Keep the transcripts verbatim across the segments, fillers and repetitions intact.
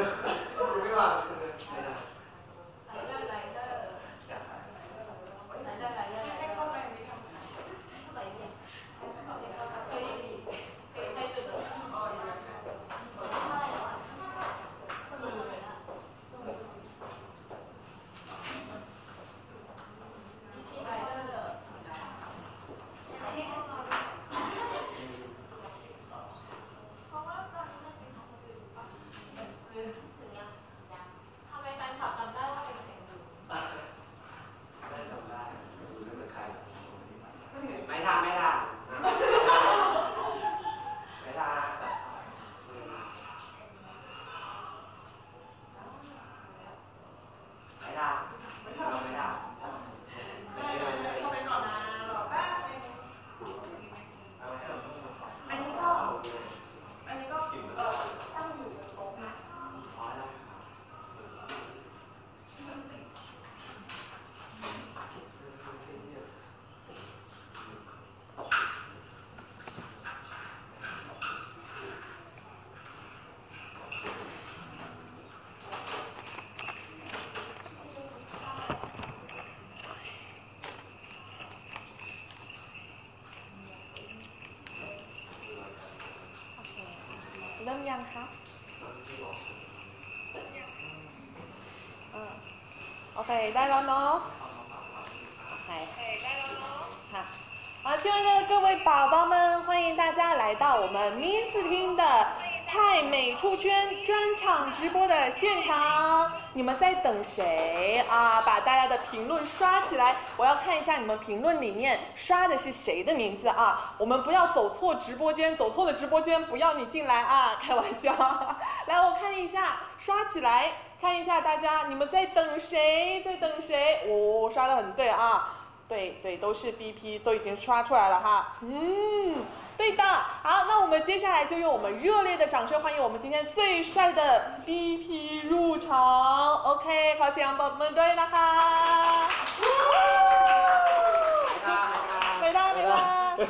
ไม่ว่าไม่ได้เริ่มยังคะโอเคได้แล้วเนาะโอเคได้แล้วเนาะค่ะ好，亲爱的各位宝宝们，欢迎大家来到我们 Miss 听的泰美出圈专场直播的现场。你们在等谁啊？把大家的评论刷起来，我要看一下你们评论里面刷的是谁的名字啊！我们不要走错直播间，走错了直播间不要你进来啊！开玩笑。来，我看一下，刷起来，看一下大家，你们在等谁？在等谁？我、哦、刷的很对啊。对对，都是 B P， 都已经刷出来了哈。嗯，对的。好，那我们接下来就用我们热烈的掌声欢迎我们今天最帅的 B P 入场。OK， ขอเสียงปรบมือด้วยนะคะไม่ได้ไม่ได้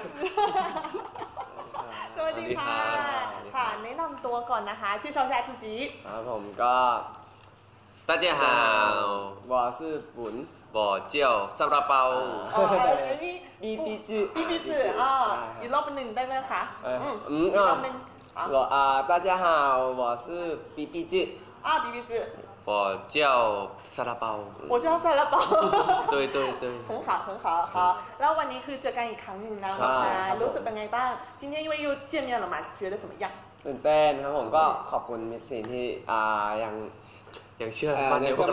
สวัสดีค่ะค่ะแนะนำตัวก่อนนะคะชื่อชอแซ自己ครับผมก็大家好我是ปุน我叫ซาลาเปาบีบีจือบีบีจืออ่าอีกรอบหนึ่งได้ไหมคะอืมอีกรอบหนึ่ง我啊大家好我是บีบีจือ啊บีบีจือ我叫ซาลาเปา我叫ซาลาเปา对对对很好很好好แล้ววันนี้คือเจอกันอีกครั้งหนึ่งนะคะรู้สึกเป็นไงบ้าง今天因为又见面了嘛觉得怎么样ตื่นเต้นครับผมก็ขอบคุณมิสซีนที่อ่ายังยังเชื่อมันอยู่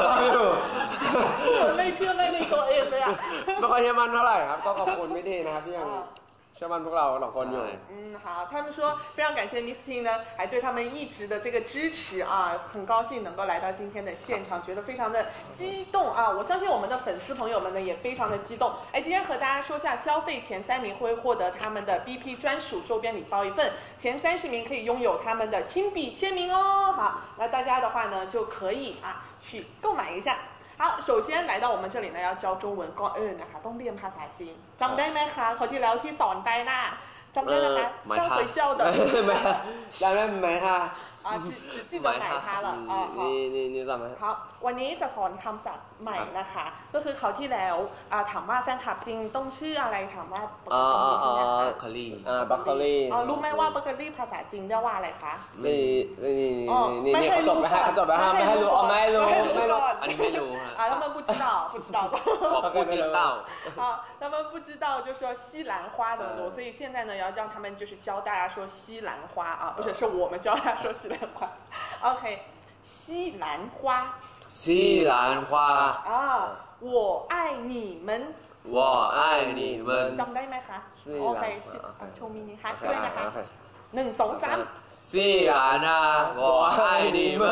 ไม่เชื่อเลยในตัวเองเลยอ่ะไม่ค่อยเชื่อมั่นเท่าไหร่ครับก็ขอบคุณมิสซีนนะครับที่ยังเชื่อมั่นพวกเราสองคนอยู่嗯好他们说非常感谢 Miss Ting 呢还对他们一直的这个支持啊很高兴能够来到今天的现场觉得非常的激动啊我相信我们的粉丝朋友们呢也非常的激动哎今天和大家说下消费前三名会获得他们的 B P 专属周边礼包一份前三十名可以拥有他们的亲笔签名哦好那大家的话呢就可以啊去购买一下好首先来到我们这里呢要教中文ก่อนอื่นนะคะต้องเรียนภาษาจีนจำได้ไหมคะคราวที่แล้วที่สอนไปนะจำได้ไหมคะ上回教的จำได้ไหมคะ啊只只记得买它了啊นี่นี่นี่จำไหม好วันนี้จะสอนคำศัพท์ใหม่นะคะก็คือคราวที่แล้วถามว่าแฟนคลับจริงต้องชื่ออะไรถามว่าอ๋ออ๋อคารีอ่าบัคคารีอ๋อรู้ไหมว่าบัคคารีภาษาจีนเรียกว่าอะไรคะนี่นี่นี่นี่เขาจบไปให้เขาจบไปให้ไม่ให้รู้อ๋อไม่รู้ไม่รู้อันนี้ไม่รู้ฮะ啊他们不知道不知道我不知道啊他们不知道就说西兰花怎么读所以现在呢要让他们就是教大家说西兰花啊不是是我们教大家说西兰花OK西兰花西兰花啊我爱你们我爱你们จำได้ไหมคะโอเคโชว์มินิฮาร์ดด้วยนะคะหนึ่งสองสาม西兰啊我爱你们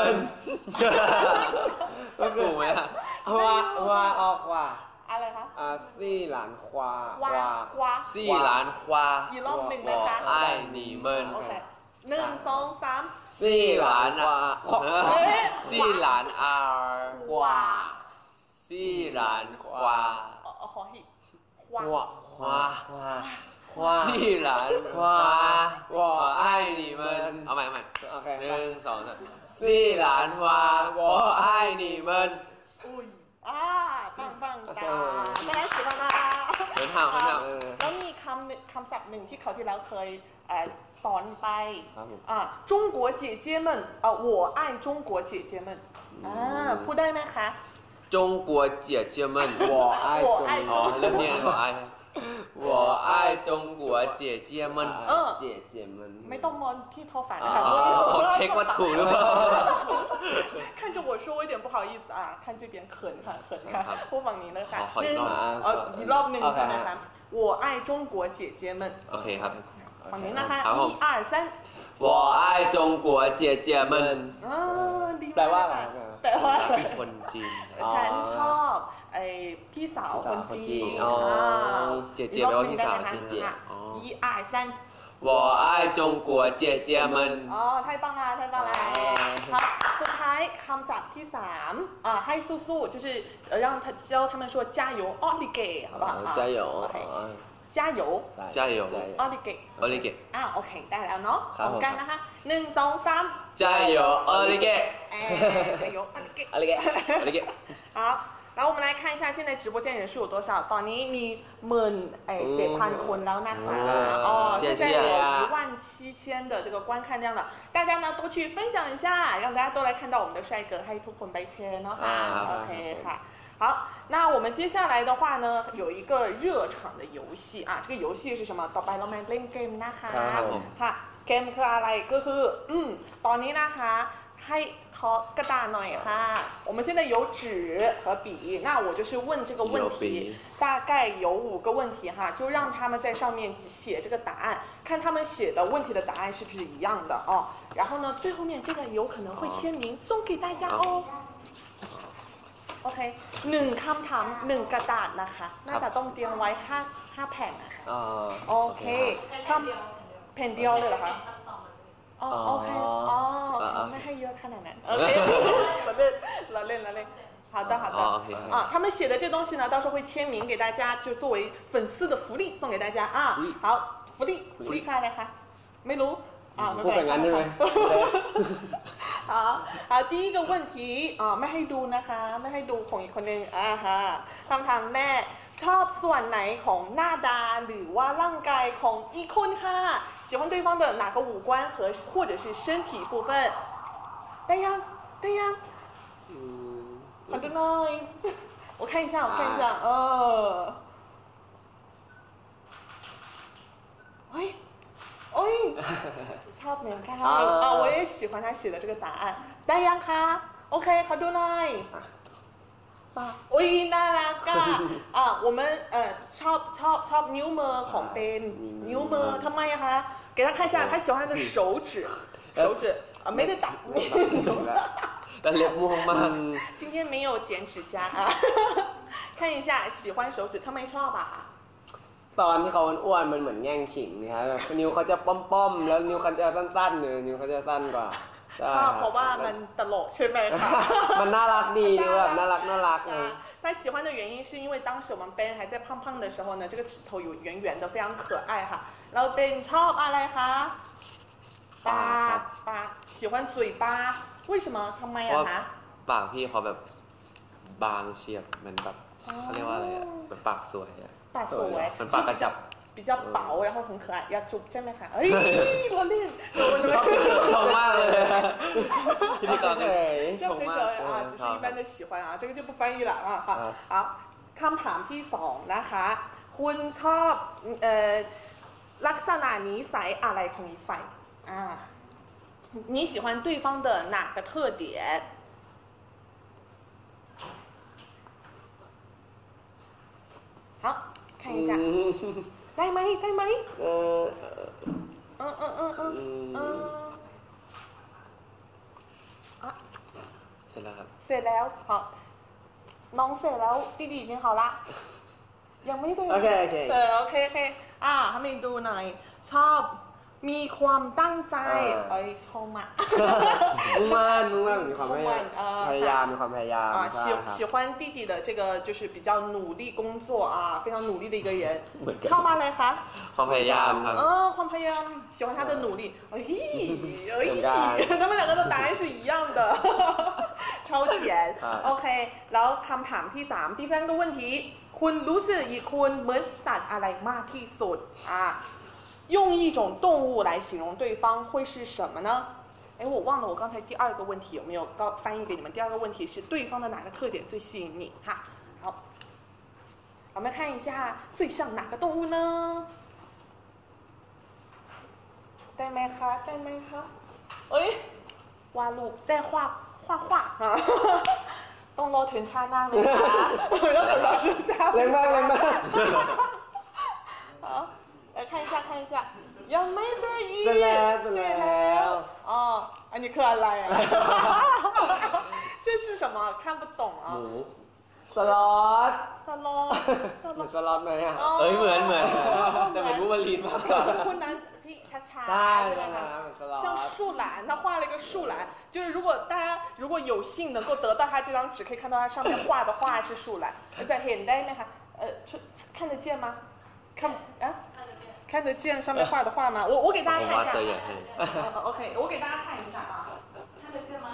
ก็ถูกไหมฮะว่าว่าออกว่าอะไรคะอ่าซี่หลานควาว่าว่าซี่หลานควาอีกรอบหนึ่งนะคะ我爱你们โอเคหนึ่งสองสามซี่หลานอ่ะซี่หลานอาควาซี่หลานควาอ๋อขอหิควาควาควสี่หลาน花我爱你们เอาใหม่เอาใหม่โอเคหนึ่งสองสามสี่หลาน花我爱你们อ่าปังปังตา大家喜欢吗很好很好แล้วมีคำคำศัพท์หนึ่งที่เขาที่เราเคยสอนไปอ่า中国姐姐们อ่า我爱中国姐姐们อ่าพูดได้ไหมคะ中国姐姐们我爱中国อ๋อเริ่มเนี่ย我爱我爱中国姐姐们姐姐们ไม่ต้องมองที่ท้อฝันนะคะผมเช็คว่าถูกหรือเปล่า看着我说我有点不好意思啊看这边เขินค่ะเขินค่ะผู้ฝั่งนี้นะคะขออีกรอบเอออีกรอบหนึ่งใช่ไหมคะ我爱中国姐姐们โอเคครับฝั่งนี้นะคะ一二三我爱中国姐姐们อ่าดีแปลว่าอะไรแปลว่าเป็นคนจีนฉันชอบไอ้พี่สาวคนจีนอ๋อเจี๋ยเจี๋ยแปลว่าพี่สาวเจี๋ยเจี๋ย一二三我爱中国姐姐们อ๋อ太棒了太棒了好สุดท้ายคำศัพท์ที่สามอ่าให้สู้ๆ就是让他教他们说加油奥利给好不好加油加油加油奥利给奥利给อ่าโอเคได้แล้วเนาะพร้อมกันนะคะหนึ่งสองสาม加油奥利给加油奥利给奥利给奥利给好แล้ว我们来看一下现在直播间人数有多少ตอนนี้มีหมื่นเอ่อเจ็ดพันคนแล้วนะคะ哦现在有一万七千的这个观看量了大家呢都去分享一下让大家都来看到我们的帅哥ให้ทุกคนไปแชร์เนาะค่ะโอเคค่ะ好，那我们接下来的话呢，有一个热场的游戏啊，这个游戏是什么？ต่อไปเรามาเล่นเกมนะคะค่ะเกมคืออะไรก็คืออืมตอนนี้นะคะให้ขอกระดาษหน่อยค่ะ我们现在有纸和笔那我就是问这个问题大概有五个问题哈就让他们在上面写这个答案看他们写的问题的答案是不是一样的哦然后呢最后面这个有可能会签名送给大家哦โอเคหนึ่งคำถามหนึ่งกระดาษนะคะน่าจะต้องเตรียมไว้ห้าห้าแผ่นนะคะโอเคคำแผ่นเดียวเลยเหรอคะอ๋อโอเคอ๋อไม่ให้เยอะขนาดนั้นโอเคเราเล่นเราเล่นเราเล่น好的好的啊他们写的这东西呢到时候会签名给大家就作为粉丝的福利送给大家啊好福利福利คืออะไรคะไม่รู้อ่าไม่เป็นไร好好第一个问题อ่าไม่ให้ดูนะคะไม่ให้ดูของอีกคนนึงอ่าฮะคำถามแรกชอบส่วนไหนของหน้าตาหรือว่าร่างกายของอีกคนค่ะ喜欢对方的哪个五官和或者是身体部分ได้ยังได้ยังขอดูหน่อย我看一下我看一下เออเฮ้ยโอ้ยชอบเหมือนกันอ่า我也喜欢他写的这个答案ได้ยังคะโอเคขอดูหน่อยป่ะโอ้ยน่ารักอ่ะอ่ะ我们เอ่อชอบชอบชอบนิ้วมือของเป็นนิ้วมือทำไมอะคะ给他看一下他喜欢的手指手指啊没得打แล้วเล็บม่วงมาก今天没有剪指甲啊看一下喜欢手指ทำไมชอบอะคะตอนที่เขาอ้วนมันเหมือนแง่งขิงนะครับนิ้วเขาจะป้อมๆแล้วนิ้วเขาจะสั้นๆเนี่ยนิ้วเขาจะสั้นกว่าชอบเพราะว่ามันตลกใช่ไหมคะมันน่ารักดีดูแบบน่ารักน่ารักเลย但喜欢的原因是因为当时我们 Ben 还在胖胖的时候呢这个指头有圆圆的非常可爱哈แล้ว Ben ชอบอะไรคะปากปาก喜欢嘴巴为什么ทำไมอะคะปากพี่เขาแบบบางเฉียบมันแบบเขาเรียกว่าอะไรอะแบบปากสวยอะปากสวยมันปากกระจับ比较薄然后很可爱要จุบใช่ไหมคะเอ้ยเราเล่นชอบชอบมากเลยพิธีกรเฉยชมเฉยอ่า只是一般的喜欢啊这个就不翻译了啊好好คำถามที่สองนะคะคุณชอบเอ่อลักษณะนิสัยอะไรของอีกฝ่ายอ่า你喜欢对方的哪个特点好看一下ได้ไหมได้ไหมเออเออเออเออเออเออเสร็จแล้วครับเสร็จแล้ว好น้องเสร็จแล้ว弟弟已经好啦ยังไม่ได้โอเคโอเคเออโอเคโอเคอ่าให้มาดูหน่อยชอบมีความตั้งใจเอ้ยชมอ่ะมุ่งมั่นมุ่งมั่นมีความพยายามมีความพยายาม啊喜喜欢弟弟的这个就是比较努力工作啊非常努力的一个人ชอบอะไรคะความพยายามครับเออความพยายาม喜欢他的努力哎哎他们两个的答案是一样的超甜 โอเคแล้วคำถามที่สาม第三个问题คุณรู้สึกอีกคุณเหมือนสัตว์อะไรมากที่สุดอ่ะ用一种动物来形容对方会是什么呢？哎，我忘了我刚才第二个问题有没有告翻译给你们。第二个问题是对方的哪个特点最吸引你？哈，好，我们看一下最像哪个动物呢？ได้ไหมคะได้ไหมคะเอ้ยวาดรูป在画画画啊ต้องรอถึงชาติหน้าไหมคะ要等老师下แรงมากแรงมาก好来看一下看一下ยังไม่เสร็จอีกเสร็จแล้วเสร็จแล้วอ๋ออันนี้คืออะไรอ่ะ这是什么看不懂啊หมูสล็อตสล็อตเหมือนสล็อตไหมอ่ะเอ้ยเหมือนเหมือนแต่เหมือนบูบาลีนมากกว่าคุณนั้นที่ช้าๆใช่ไหมคะ像树懒他画了一个树懒就是如果大家如果有幸能够得到他这张纸可以看到他上面画的画是树懒จะเห็นได้ไหมคะ呃看得见吗看啊看得见上面画的画吗？我我给大家看一下。OK， 我给大家看一下啊，看得见吗？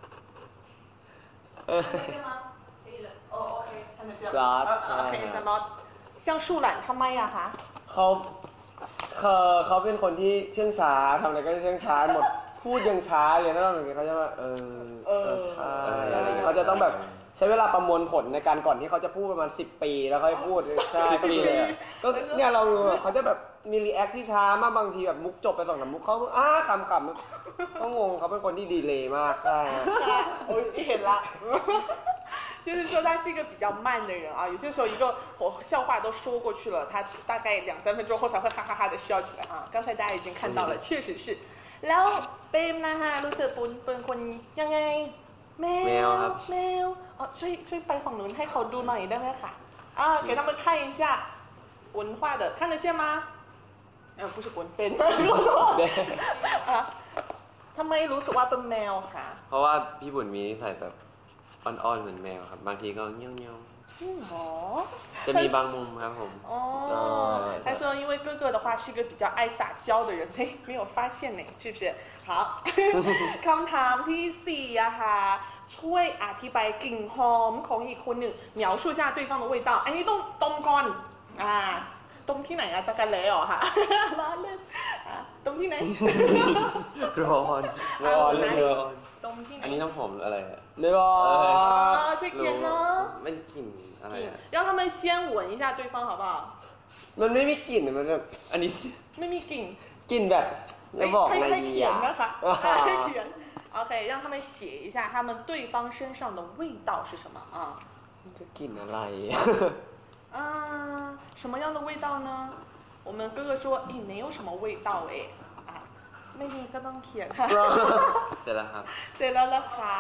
看得见吗？可以的。哦 ，OK， 看得见。 สล็อต OK， สล็อต像树懒ทำไมอะคะเขาเขาเขาเป็นคนที่เชื่องช้าทำอะไรก็เชื่องช้าหมดพูดยังช้าเลยนะอย่างเงี้ยเขาจะว่าเออเออใช่เขาจะต้องแบบใช้เวลาประมวลผลในการก่อนที่เขาจะพูดประมาณสิบปีแล้วค่อยพูดใช่ปีเลยก็เนี่ยเราเขาจะแบบมีรีแอคที่ช้ามากบางทีแบบมุกจบไปสองสามมุกเขาอ้าขำขำก็งงเขาเป็นคนที่ดีเลย์มากใช่โอ้ยเห็นละ就是说他是一个比较慢的人啊，有些时候一个笑话都说过去了，他大概两三分钟后才会哈哈哈的笑起来啊。刚才大家已经看到了，确实是。แล้วเปมนะฮะรู้สึกปุนเป็นคนยังไงแมวแมวอ๋อช่วยช่วยไปฝั่งนู้นให้เขาดูหน่อยได้ไหมคะ啊给他们看一下文化的看得见吗呃不是文เป็นอ่ะทำไมรู้สึกว่าเป็นแมวคะเพราะว่าพี่บุญมีนิสัยแบบอ่อนๆเหมือนแมวครับบางทีก็เงี้ยวๆจริงเหรอจะมีบางมุมครับผม哦他说因为哥哥的话是个比较爱撒娇的人嘿没有发现呢是不是好คำถามที่สี่อะค่ะช่วยอธิบายกลิ่นหอมของอีกคนหนึ่ง描述一下对方的味道อันนี้ต้องตรงก่อนอ่าตรงที่ไหนอะจักรเล่หรอคะร้อนเลยตรงที่ไหนร้อนร้อนร้อนตรงที่ไหนอันนี้น้ำหอมอะไรอะไม่บอกใช่เขียนเนาะไม่กลิ่นอะไร让他们先闻一下对方好不好มันไม่มีกลิ่นมันแบบอันนี้ไม่มีกลิ่นกลิ่นแบบไม่บอกอะไรดีอ่ะให้เขียน OK 让他们写一下他们对方身上的味道是什么啊จะกลิ่นอะไร啊什么样的味道呢我们哥哥说诶没有什么味道诶啊ไม่มีก็ต้องเขียนค่ะเสร็จแล้วครับเสร็จแล้วนะคะ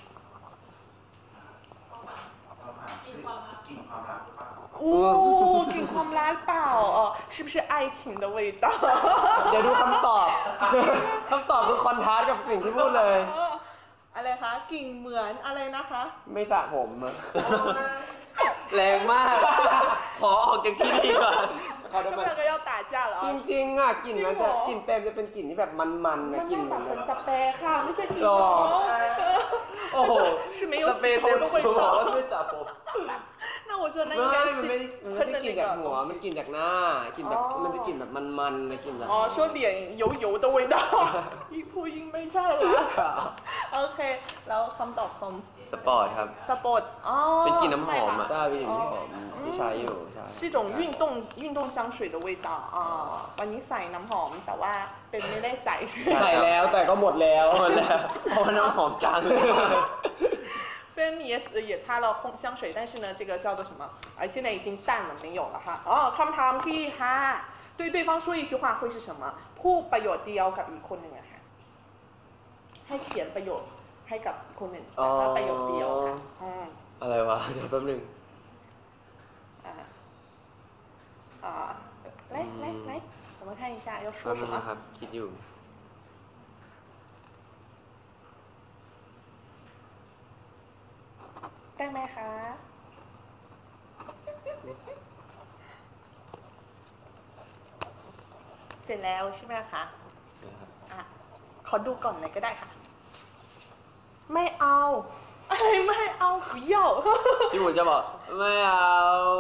โอ้กลิ่นความรักเปล่าอ๋อ是不是爱情的味道เดี๋ยวดูคำตอบคำตอบคือคอนทราสต์กับสิ่งที่พูดเลยอะไรคะกลิ่นเหมือนอะไรนะคะไม่สระผมแรงมากขอออกจากที่นี่ก่อนเขาเมื่อก็要打架了จริงๆอ่ะกลิ่นมันจะกลิ่นเต็มจะเป็นกลิ่นที่แบบมันๆนะกลิ่นมันเป็นสเปรย์ค่ะไม่ใช่กลิ่นโอ้โหสเปรย์เต็มหัวไม่สระผม那我说那应该是มันไม่ได้กลิ่นจากหัวมันกลิ่นจากหน้ากลิ่นแบบมันจะกลิ่นแบบมันๆนะกลิ่นแบบอ๋อ说脸油油的味道อีพูยิงไม่ใช่ละโอเคแล้วคำตอบของสปอร์ตครับสปอร์ตอ๋อเป็นกลิ่นน้ำหอมใช่เป็นกลิ่นน้ำหอมที่ใช้อยู่ใช่是一种运动运动香水的味道อ่าวันนี้ใส่น้ำหอมแต่ว่าเป็นไม่ได้ใส่ใส่แล้วแต่ก็หมดแล้วหมดแล้วเพราะน้ำหอมจางเลย芬也也擦了红香水但是呢这个叫做什么啊现在已经淡了没有了哈อ๋อคำถามที่ห้า对对方说一句话会是什么พูดประโยชน์เดียวกับอีกคนหนึ่งอะค่ะให้เขียนประโยชน์ให้กับอีกคนหนึ่งแต่ว่าประโยชน์เดียวค่ะอะไรวะเดี๋ยวแป๊บนึงอ่าอ่า来来来我我们看一下要说什么ครับคิดอยู่ได้ไหมคะเสร็จแล้วใช่ไหมคะอ่ะขอดูก่อนเลยก็ได้ค่ะไม่เอาอะไรไม่เอา不要พี่หมูจะบอกไม่เอา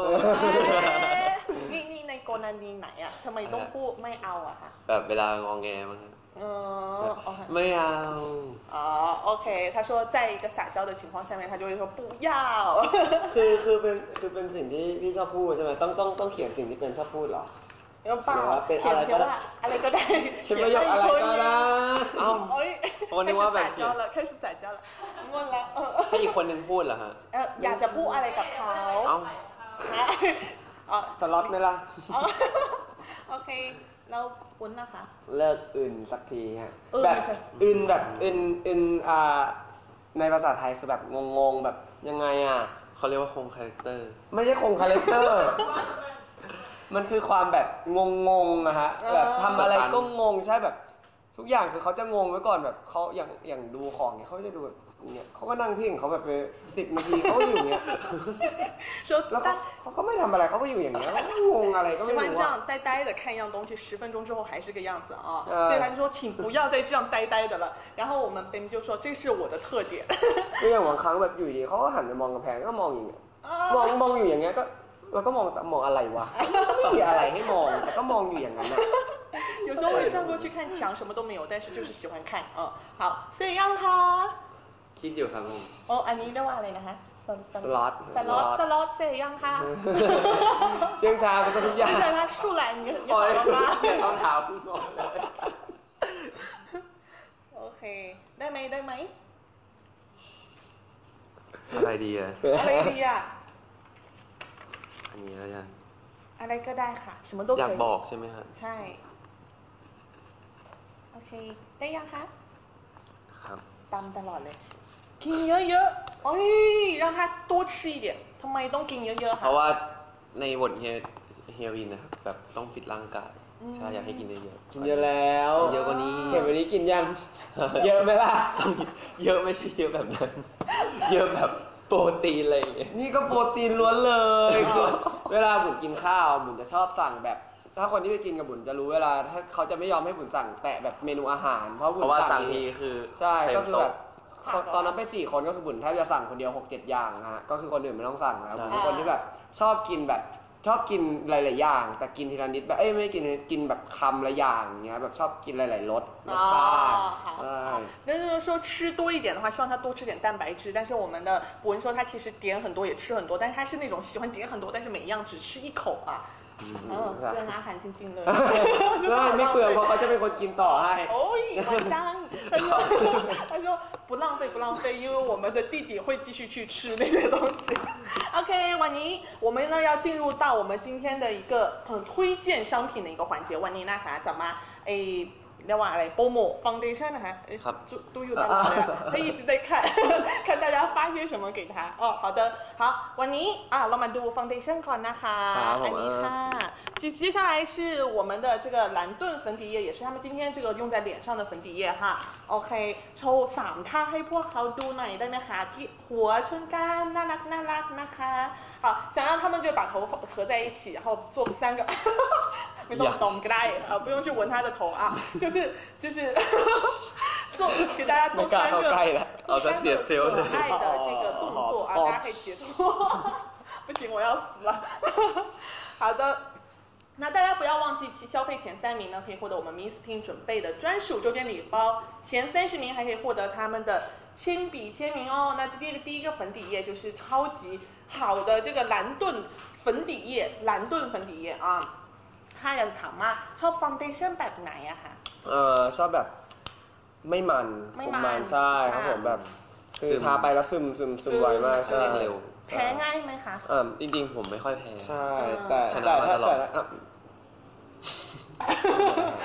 นี่นี่ในกรณีไหนอ่ะทำไมต้องพูดไม่เอาอะคะแบบเวลางองแงมั้งอ๋อไม่เอาอ๋อโอเค他说在一个撒娇的情况下面他就会说不要คือคือเป็นคือเป็นสิ่งที่พี่ชอบพูดใช่ไหมต้องต้องต้องเขียนสิ่งที่เป็นชอบพูดหรอเปล่าเขียนแค่ว่าอะไรก็ได้เขียนประโยคอะไรก็ได้เอ้าคนนึกว่าแบบเขียนแล้วแค่撒娇了ง่วงแล้วให้อีกคนนึงพูดเหรอฮะเอออยากจะพูดอะไรกับเขาเอ้าสล็อตไหมล่ะโอเคแล้วคุณนะคะเลิกอื่นสักทีฮะแบบอื่นแบบอื่นอื่นอ่าในภาษาไทยคือแบบงงๆแบบยังไงอ่ะเขาเรียกว่าคงคาแรคเตอร์ไม่ใช่คงคาแรคเตอร์มันคือความแบบงงๆนะฮะแบบทำอะไรก็งงใช่แบบทุกอย่างคือเขาจะงงไว้ก่อนแบบเขาอย่างอย่างดูของเนี่ยเขาจะดูแบบเนี่ยเขาก็นั่งพิงเขาแบบไปสิบนาทีเขาอยู่อย่างเงี้ยแล้วเขาเขาก็ไม่ทำอะไรเขาก็อยู่อย่างเงี้ยงงอะไรก็ไม่รู้ว่า喜欢这样呆呆的看一样东西十分钟之后还是个样子啊所以他就说请不要再这样呆呆的了然后我们 Ben 就说这是我的特点ก็อย่างบางครั้งแบบอยู่ดีเขาก็หันไปมองกำแพงก็มองอย่างเงี้ยมองมองอยู่อย่างเงี้ยก็เราก็มองมองอะไรวะไม่มีอะไรให้มองแต่ก็มองอยู่อย่างนั้นนะ有时候会转过去看墙什么都没有但是就是喜欢看嗯好所以让他คิดอยู่ครับผมโอ้อันนี้เรียกว่าอะไรนะคะสล็อตสล็อตสล็อตเสร็จยังคะเชื่องช้าเป็นทุกอย่างแต่ถ้าสู้แหละ你你好了吗เนี่ยต้องถามคุณก่อนเลยโอเคได้ไหมได้ไหมอะไรดีอะอะไรดีอะอันนี้แล้วยังอะไรก็ได้ค่ะ什么都可以อยากบอกใช่ไหมครับใช่โอเคได้ยังคะครับตามตลอดเลยกินเยอะๆโอ้ย让他多吃一点ทำไมต้องกินเยอะๆคะเพราะว่าในบทเฮียเฮียวินนะครับแบบต้องฟิตร่างกายใช่อยากให้กินเยอะๆกินเยอะแล้วเยอะกว่านี้เห็นวันนี้กินยังเยอะไหมล่ะเยอะไม่ใช่เยอะแบบนั้นเยอะแบบโปรตีนอะไรอย่างเงี้ยนี่ก็โปรตีนล้วนเลยคือเวลาบุญกินข้าวบุญจะชอบสั่งแบบถ้าคนที่ไปกินกับบุญจะรู้เวลาถ้าเขาจะไม่ยอมให้บุญสั่งแตะแบบเมนูอาหารเพราะบุญสั่งทีคือใช่ก็คือแบบตอนนั้นไปสี่คนก็คือบุญแทบจะสั่งคนเดียวหกเจ็ดอย่างนะฮะก็คือคนอื่นไม่ต้องสั่งแล้วบุญเป็นคนที่แบบชอบกินแบบชอบกินหลายๆอย่างแต่กินทีละนิดแบบเอ้ยไม่กินกินแบบคำละอย่างเงี้ยแบบชอบกินหลายๆรสรสชาติใช่那就是说吃多一点的话希望他多吃点蛋白质但是我们的博文说他其实点很多也吃很多但是他是那种喜欢点很多但是每一样只吃一口啊เออเรื่องอาหารจริงๆเลยไม่เปลืองเพราะเขาจะเป็นคนกินต่อให้โอ้ย晚上他说他说不浪费不浪费因为我们的弟弟会继续去吃那些东西 OK วันนี้我们呢要进入到我们今天的一个很推荐商品的一个环节วันนี้นะคะจะมาไอเรียกว่าอะไรโปรโมท foundation นะคะครับ都有在哪里他一直在看看大家发些什么给他哦好的好วันนี้อ่ะเรามาดู foundation ก่อนนะคะอันนี้ค่ะ接接下来是我们的这个蓝盾粉底液也是他们今天这个用在脸上的粉底液哈 OK โชว์สามท่าให้พวกเขาดูหน่อยได้ไหมคะที่หัวชนกันน่ารักน่ารักนะคะ好想让他们就把头合在一起然后做三个ไม่ต้องดมก็ได้呃不用去闻他的头啊就是就是做给大家做三个做三个可爱的这个动作啊大家可以截图不行我要死了好的那大家不要忘记其消费前三名呢可以获得我们 Miss Ting 准备的专属周边礼包前三十名还可以获得他们的铅笔签名哦那这第一个第一个粉底液就是超级好的这个蓝盾粉底液蓝盾粉底液啊ถ้าอยากถามว่าชอบ foundation แบบไหนอะคะเออชอบแบบไม่มันไม่มันใช่ครับผมแบบคือทาไปแล้วซึมซึมซึมไวมากใช่เร็วแพ้ง่ายไหมคะอ่าจริงๆผมไม่ค่อยแพ้ใช่แต่แต่ถ้าแต่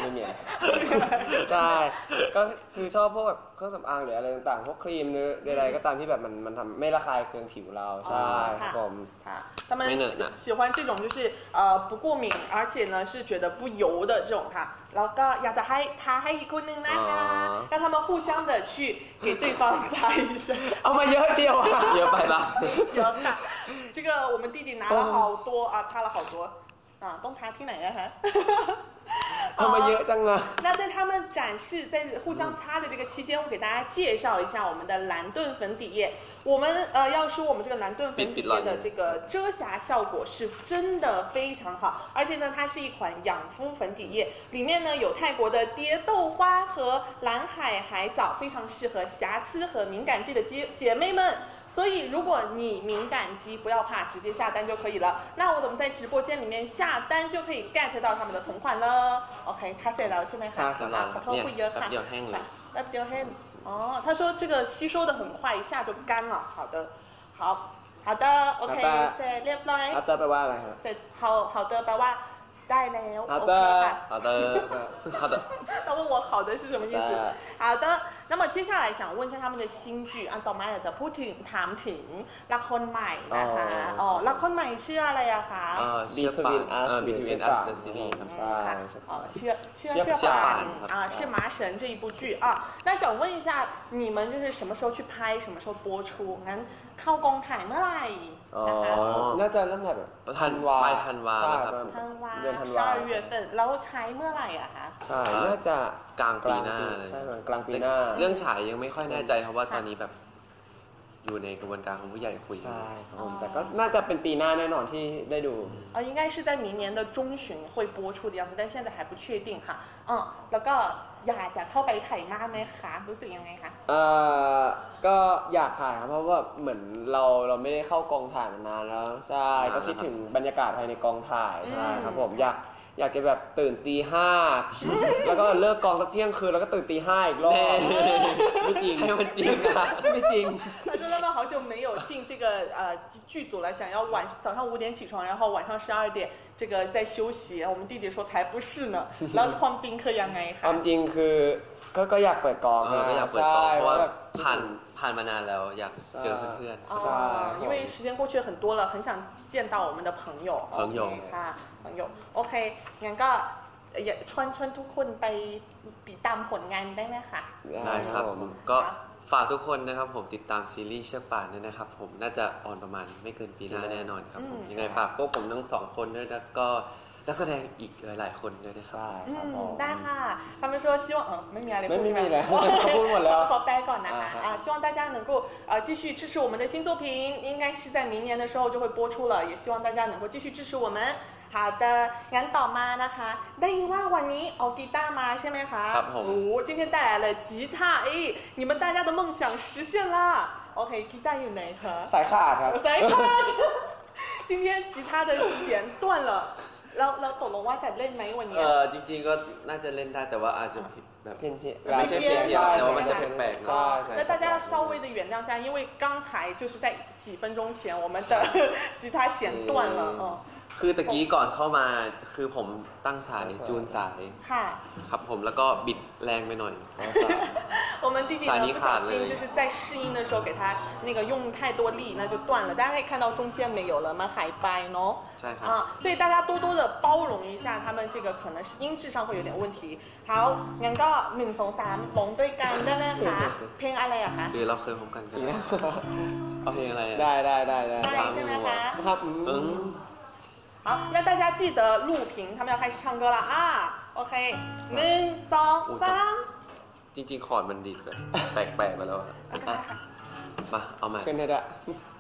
ไม่มีใช่ก็คือชอบพวกแบบเครื่องสำอางหรืออะไรต่างๆพวกครีมหรือใดๆก็ตามที่แบบมันมันทำไม่ระคายเคืองผิวเราใช่ครับผม他们喜欢这种就是呃不过敏，而且呢是觉得不油的这种ค่ะแล้วก็อยากจะให้ท้าให้อีกคนนึงนะคะ让他们互相的去给对方擦一下เอามาเยอะเชียวอ่ะเยอะไปปะเยอะค่ะ这个我们弟弟拿了好多啊擦了好多啊ต้องทาที่ไหนอะคะเอามาเยอะจังอะ那在他们展示在互相擦的这个期间，我给大家介绍一下我们的蓝盾粉底液。我们呃要说我们这个蓝盾粉底液的这个遮瑕效果是真的非常好，而且呢它是一款养肤粉底液，里面呢有泰国的蝶豆花和蓝海海藻，非常适合瑕疵和敏感肌的姐姐妹们。所以，如果你敏感肌，不要怕，直接下单就可以了。那我们在直播间里面下单就可以 get 到他们的同款了。OK， 他เสร็จแล้วใช่ไหมคะ啊，ขอโทษพูดเยอะค่ะแป๊บเดียวแห้งเลยแป๊บเดียวแห้ง哦，他说这个吸收的很快，一下就干了。好的，好，好的 ，OK， เสร็จเรียบร้อย好的แปลว่าอะไรครับเสร็จ好好的แปลว่าได้แล้ว好的好的好的他问我好的是什么意思好的那么接下来想问一下他们的新剧อันต่อมาอยากจะพูดถึงถามถึงละครใหม่นะคะอ๋อละครใหม่ชื่ออะไรอะคะเอ่อ Between Us Between Us the series ครับใช่อ๋อชื่อชื่อชื่อป่าน啊是麻神这一部剧啊那想问一下你们就是什么时候去拍什么时候播出งั้นเข้ากองถ่ายเมื่อไหร่นะคะน่าจะเริ่มถ่ายแบบธันวาธันวาครับธันวาเดือนธันวา十二月份แล้วใช้เมื่อไหร่อะคะใช่น่าจะกลางปีหน้าใช่กลางปีหน้าเรื่องฉายยังไม่ค่อยแน่ใจเพราะว่าตอนนี้แบบอยู่ในกระบวนการของผู้ใหญ่คุยใช่ครับผมแต่ก็น่าจะเป็นปีหน้าแน่นอนที่ได้ดูอ๋อ应该是在明年的中旬会播出的样子但现在还不确定ค่ะอ๋อแล้วก็อยากจะเข้าไปถ่ายมากไหมคะรู้สึกยังไงคะเอ่อก็อยากถ่ายครับเพราะว่าเหมือนเราเราไม่ได้เข้ากองถ่ายมานานแล้วใช่ก็คิดถึงบรรยากาศภายในกองถ่ายใช่ครับผมอยากอยากจะแบบตื่นตีห้าแล้วก็เลิกกองสักเที่ยงคืนแล้วก็ตื่นตีห้าอีกรอบไม่จริงให้มันจริงนะไม่จริง他说他们好久没有进这个呃剧组了想要晚早上五点起床然后晚上十二点这个在休息我们弟弟说才不是呢แล้วความจริงคือยังไงคะความจริงคือก็ก็อยากเปิดกองนะก็อยากเปิดกองเพราะว่าผ่านผ่านมานานแล้วอยากเจอเพื่อนๆใช่因为时间过去很多了很想见到我们的朋友朋友ค่ะ朋友โอเคงั้นก็อยากชวนชวนทุกคนไปติดตามผลงานได้ไหมคะได้ครับผมก็ฝากทุกคนนะครับผมติดตามซีรีส์เชือกป่านด้วยนะครับผมน่าจะออนประมาณไม่เกินปีหน้าแน่นอนครับผมยังไงฝากพวกผมทั้งสองคนด้วยแล้วก็นักแสดงอีกหลายๆคนด้วยใช่ครับผมได้ค่ะ他们说希望呃ไม่มีอะไรพูดไม่มีแล้วเขาพูดหมดแล้วขอแปลก่อนนะคะ啊希望大家能够呃继续支持我们的新作品应该是在明年的时候就会播出了也希望大家能够继续支持我们好的งั้นต่อมานะคะได้ยินว่าวันนี้เอากีตาร์มาใช่ไหมคะครับผมโอ้今天带来了吉他哎你们大家的梦想实现啦 OK กีตาร์อยู่ไหนคะสายขาดครับสายขาด今天吉他的弦断了แล้วเราตกลงว่าจะเล่นไหมวันนี้เออจริงๆก็น่าจะเล่นได้แต่ว่าอาจจะผิดแบบเพี้ยนเพี้ยนไม่ใช่เพี้ยนใช่แต่ว่ามันจะแปลกๆใช่那大家稍微的原谅一下因为刚才就是在几分钟前我们的吉他弦断了嗯คือตะกี้ก่อนเข้ามาคือผมตั้งสายจูนสายค่ะครับผมแล้วก็บิดแรงไปหน่อย我们弟弟呢不小心就是在试音的时候给他那个用太多力那就断了大家可以看到中间没有了嘛หายไปเนาะใช่ครับ啊所以大家多多的包容一下他们这个可能是音质上会有点问题好งั้นก็หนึ่งสองสามร้องด้วยกันได้ไหมคะเพลงอะไรอะคะหรือเราเคยพบกันกันเอาเพลงอะไรได้ได้ได้ได้ได้ใช่ไหมคะครับอืม好，那大家记得录屏，他们要开始唱歌了啊 ！OK， หนึ่งสองสามจริงๆคอร์ดมันดีแบบแปลกๆไปแล้วมาเอาใหม่ขึ้นได้ด้วย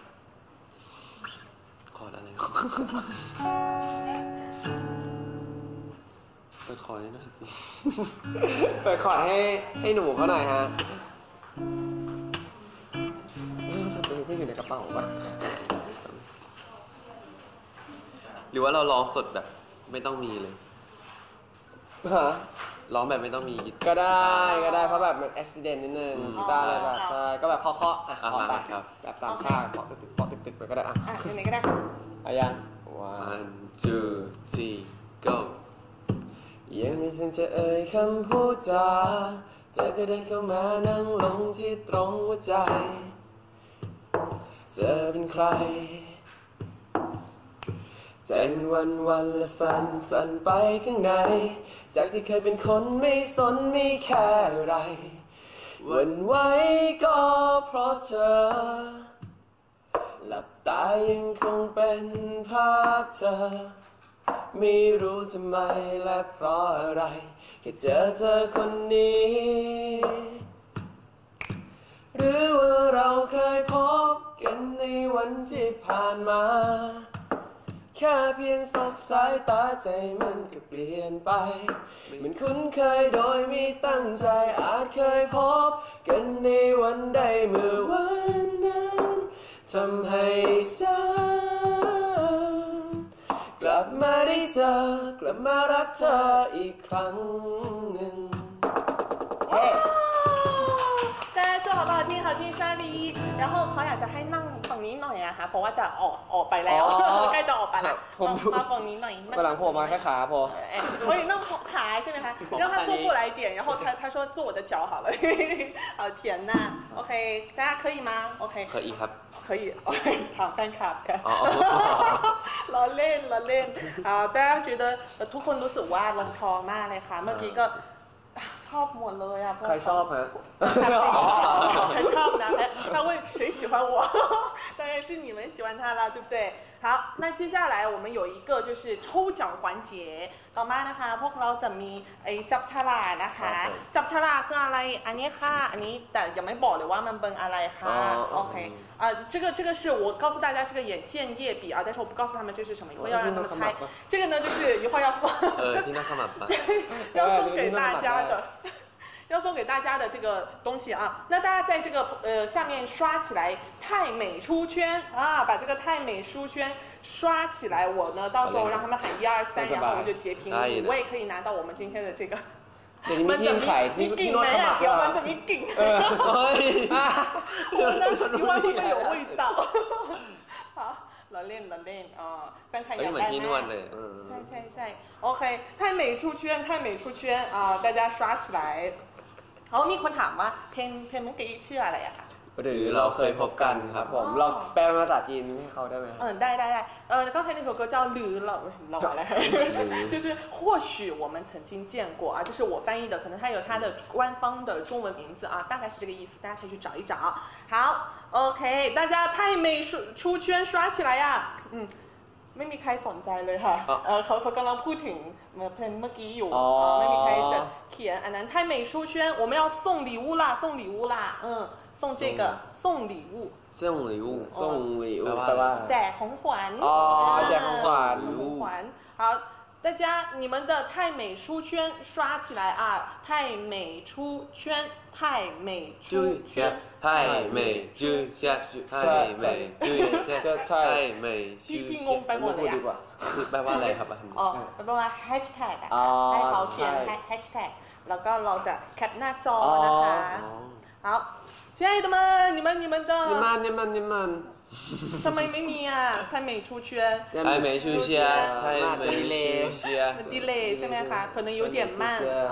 คอร์ดอะไรเปิดคอร์ดให้หน่อยสิเปิดคอร์ดให้ให้หนูเขาหน่อยฮะสเปรย์ที่อยู่ในกระเป๋าปะหรือว่าเราร้องสดแบบไม่ต้องมีเลยฮะร้องแบบไม่ต้องมีก็ได้ก็ได้เพราะแบบมันอุบิเหตุนิดนึงกีตาร์อะไรแบบใช่ก็แบบเคาะๆอ่ะเคาะไปแบบสามชาติเคาะตึกๆเคาะตึกๆไปก็ได้อ่ะอ่ะไหนก็ได้อ่ะยัง one two three go ยังไม่ทันจะเอ่ยคำพูดจาเธอก็เดินเข้ามานั่งลงที่ตรงหัวใจเธอเป็นใครใจมันวันวันละสั่นสั่นไปข้างในจากที่เคยเป็นคนไม่สนไม่แค่อะไรหวั่นไหวก็เพราะเธอหลับตายังคงเป็นภาพเธอไม่รู้ทำไมและเพราะอะไรแค่เจอเธอคนนี้หรือว่าเราเคยพบกันในวันที่ผ่านมาแค่เพียงสบสายตาใจมันก็เปลี่ยนไปเหมือนคุ้นเคยโดยไม่ตั้งใจอาจเคยพบกันในวันใดเมื่อวันนั้นทำให้ฉันกลับมาได้เจอกลับมารักเธออีกครั้งหนึ่ง大家说好不好听好听沙利然后เขาอยากจะให้นั่งฝั่งนี้หน่อยอะค่ะเพราะว่าจะออกออกไปแล้วใกล้จะออกไปแล้วมาฝั่งนี้หน่อยกำลังโผล่มาแค่ขาพอ可以弄ขาใช่ไหมคะ让他坐过来一点然后他他说坐我的脚好了好甜呐 OK 大家可以吗 OK 可以ครับ可以ถามแฟนคลับค่ะล้อเล่นล้อเล่นอ่า大家觉得ทุกคนรู้สึกว่าลงคอมากเลยค่ะเมื่อกี้ก็ชอบหมดเลยอ่ะใครชอบฮะใครชอบนะ他问谁喜欢我当然是你们喜欢他啦对不对好那接下来我们有一个就是抽奖环节ต่อมานะคะพวกเราจะมีไอ้จับฉลากนะคะจับฉลากคืออะไรอันนี้ค่ะอันนี้แต่ยังไม่บอกเลยว่ามันเป็นอะไรค่ะโอเค呃这个这个是我告诉大家是个眼线液笔啊但是我不告诉他们这是什么一会要让他们猜这个呢就是一会要放เออที่น่าขมับปะ要送给大家的要送给大家的这个东西啊，那大家在这个呃下面刷起来太美出圈啊，把这个太美出圈刷起来，我呢到时候让他们喊一二三，然后我就截屏，我也可以拿到我们今天的这个。 มันจะมีกิ่งไหมอ่ะเดี๋ยวมันจะมีกิ่งเฮ้ย因为会不会有味道好เราเล่นเราเล่นอ๋อแฟนใครอยากได้ไหมใช่ใช่ใช่โอเค太美出圈太美出圈啊大家刷起来เขามีคนถามว่าเพลงเพลงเมื่อกี้ชื่ออะไรอะคะหรือเราเคยพบกันครับผมเราแปลภาษาจีนให้เขาได้ไหม嗯ได้ได้ได้เออ刚才那首歌叫หรือเราเราอะไร就是或许我们曾经见过啊这是我翻译的可能它有它的官方的中文名字啊大概是这个意思大家可以去找一找好 OK 大家太美出圈刷起来呀嗯ไม่มีใครสนใจเลยค่ะเออเขาเขากำลังพูดถึงเพลงเมื่อกี้อยู่ไม่มีใครจะเขียนอันนั้น太美出圈我们要送礼物啦送礼物啦嗯送这个送礼物送礼物送礼物แปลว่าแจกของขวัญอ๋อแจกของขวัญของขวัญ好大家你们的太美出圈刷起来啊太美出圈太美出圈太美出圈太美出圈太美出圈พี่งงไปหมดเลยอ่ะแปลว่าอะไรครับอ๋อแปลว่าแฮชแท็กอ่ะให้เขาเขียนแฮชแท็กแล้วก็เราจะแคปหน้าจอนะคะ好亲爱的们你们你们的你们你们你们ทำไมไม่มีอ่ะ太美出圈太美出圈太美出圈 delay ใช่ไหมคะ可能有点慢嗯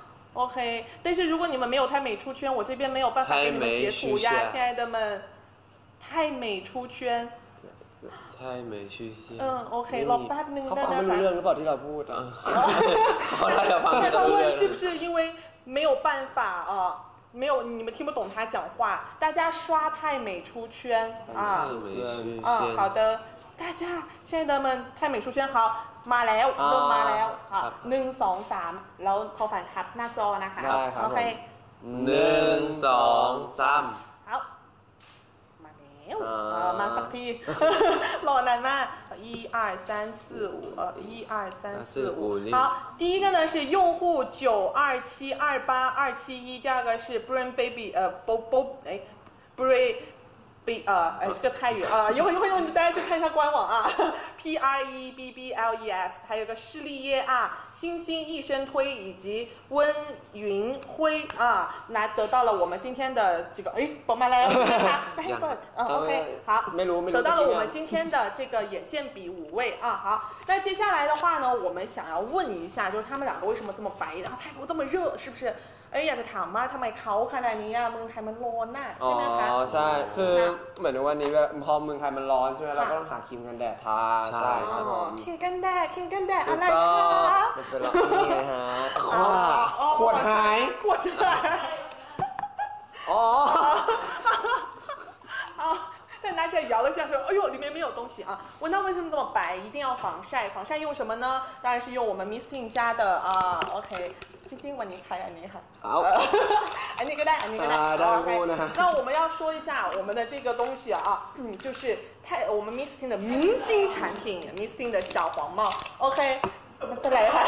OK但是如果你们没有太美出圈我这边没有办法给你们截图呀亲爱的们太美出圈太美出圈嗯 OK รอแป๊บนึงได้ไหมคะเขาฟังไม่รู้เรื่องหรือเปล่าที่เราพูดอ่ะเขาได้ฟังไม่รู้เรื่อง是不是因为没有办法啊没有，你们听不懂他讲话。大家刷太美出圈啊！啊，好的，大家亲爱的们，太美出圈好，มาแล้วเริ่มมาแล้วหนึ่งสองสามแล้วพอฝันครับหน้าจอนะคะโอเคหนึ่งสองสาม好มาแล้วมาสักทีรอนานมาก一二三四五呃一二三四五好第一个呢是用户九二七二八二七一第二个是 Brain Baby 呃 Bob Bob 哎 Brain B 呃哎这个泰语啊，一会儿一会儿大家去看一下官网啊 ，P R E B B L E S， 还有个施丽耶啊，星星益生推以及温云辉啊，来得到了我们今天的这个哎，宝马来看看，来一个嗯 OK 好， 没รู้ไม่รู้得到了我们今天的这个眼线笔五位啊，好，那接下来的话呢，我们想要问一下，就是他们两个为什么这么白，然后泰国这么热，是不是？เอ้ยอยากจะถามว่าทำไมเขาขนาดนี้อ่ะเมืองไทยมันร้อนน่ะใช่ไหมคะอ๋อใช่คือเหมือนวันนี้พอเมืองไทยมันร้อนใช่ไหมเราก็ต้องหาครีมกันแดดทาใช่ครับผมครีมกันแดดครีมกันแดดอะไรคะไม่เป็นไรนี่ไงฮะขวดหายขวดหายอ๋อ但拿起来摇了一下，说：“哎呦，里面没有东西啊！闻到为什么这么白？一定要防晒。防晒用什么呢？当然是用我们 Misting 家的啊 ，OK。晶晶，วันนี้ใครอันนี้ค่ะ好อันนี้ก็ได้อันนี้ก็ได้啊ได้คู่นะ那我们要说一下我们的这个东西啊，嗯，就是太我们 Misting 的明星产品 ，Misting 的小黄帽 ，OK。再来一下。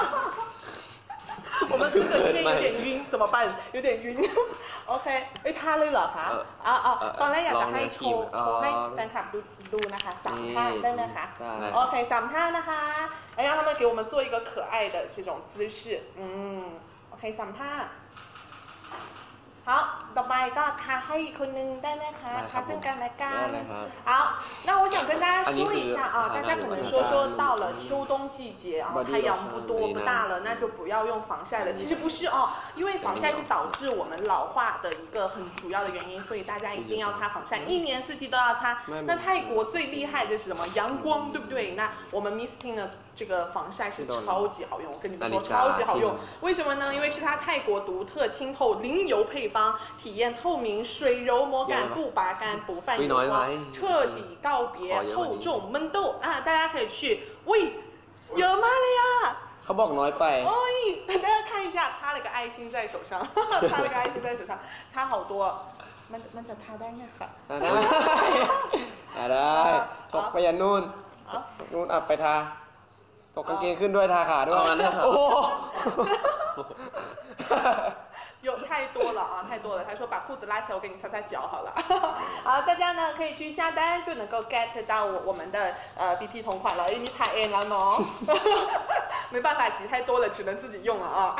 我们这个今天有点晕，怎么办？有点晕。OK เอ้ยท่าเลยเหรอคะอ๋ออ๋อตอนแรกอยากจะให้โชว์โชว์ให้แฟนคลับดูดูนะคะสามท่าได้ไหมคะโอเคสามท่านะคะ哎让他们给我们做一个可爱的这种姿势嗯 โอเคสามท่า好ต่อไปก็ทาให้อีกคนนึงได้ไหมคะทาซึ่งกันและกัน好那我想跟大家说一下啊大家可能说说到了秋冬季节啊太阳不多不大了那就不要用防晒了其实不是哦因为防晒是导致我们老化的一个很主要的原因所以大家一定要擦防晒一年四季都要擦那泰国最厉害的是什么阳光对不对那我们 Misting 呢这个防晒是超级好用我跟你们说超级好用为什么呢因为是它泰国独特清透零油配方体验透明水柔摩感不拔干不泛油光彻底告别厚重闷痘啊大家可以去喂เยอะมากเลยอ่ะเขาบอกน้อยไป哎大家看一下擦了个爱心在手上擦了个爱心在手上擦好多มันมันจะทาได้ไงคะได้ได้ตกไปยันนู่นนู่นอ่ะไปทาตกกางเกงขึ้นด้วยทาขาด้วยโอ้有太多了啊，太多了。他说把裤子拉起来，我给你擦擦脚好了。好，大家呢可以去下单就能够 get 到我我们的呃 B P 同款了。因为你太 N 了喏，没办法挤太多了，只能自己用了啊。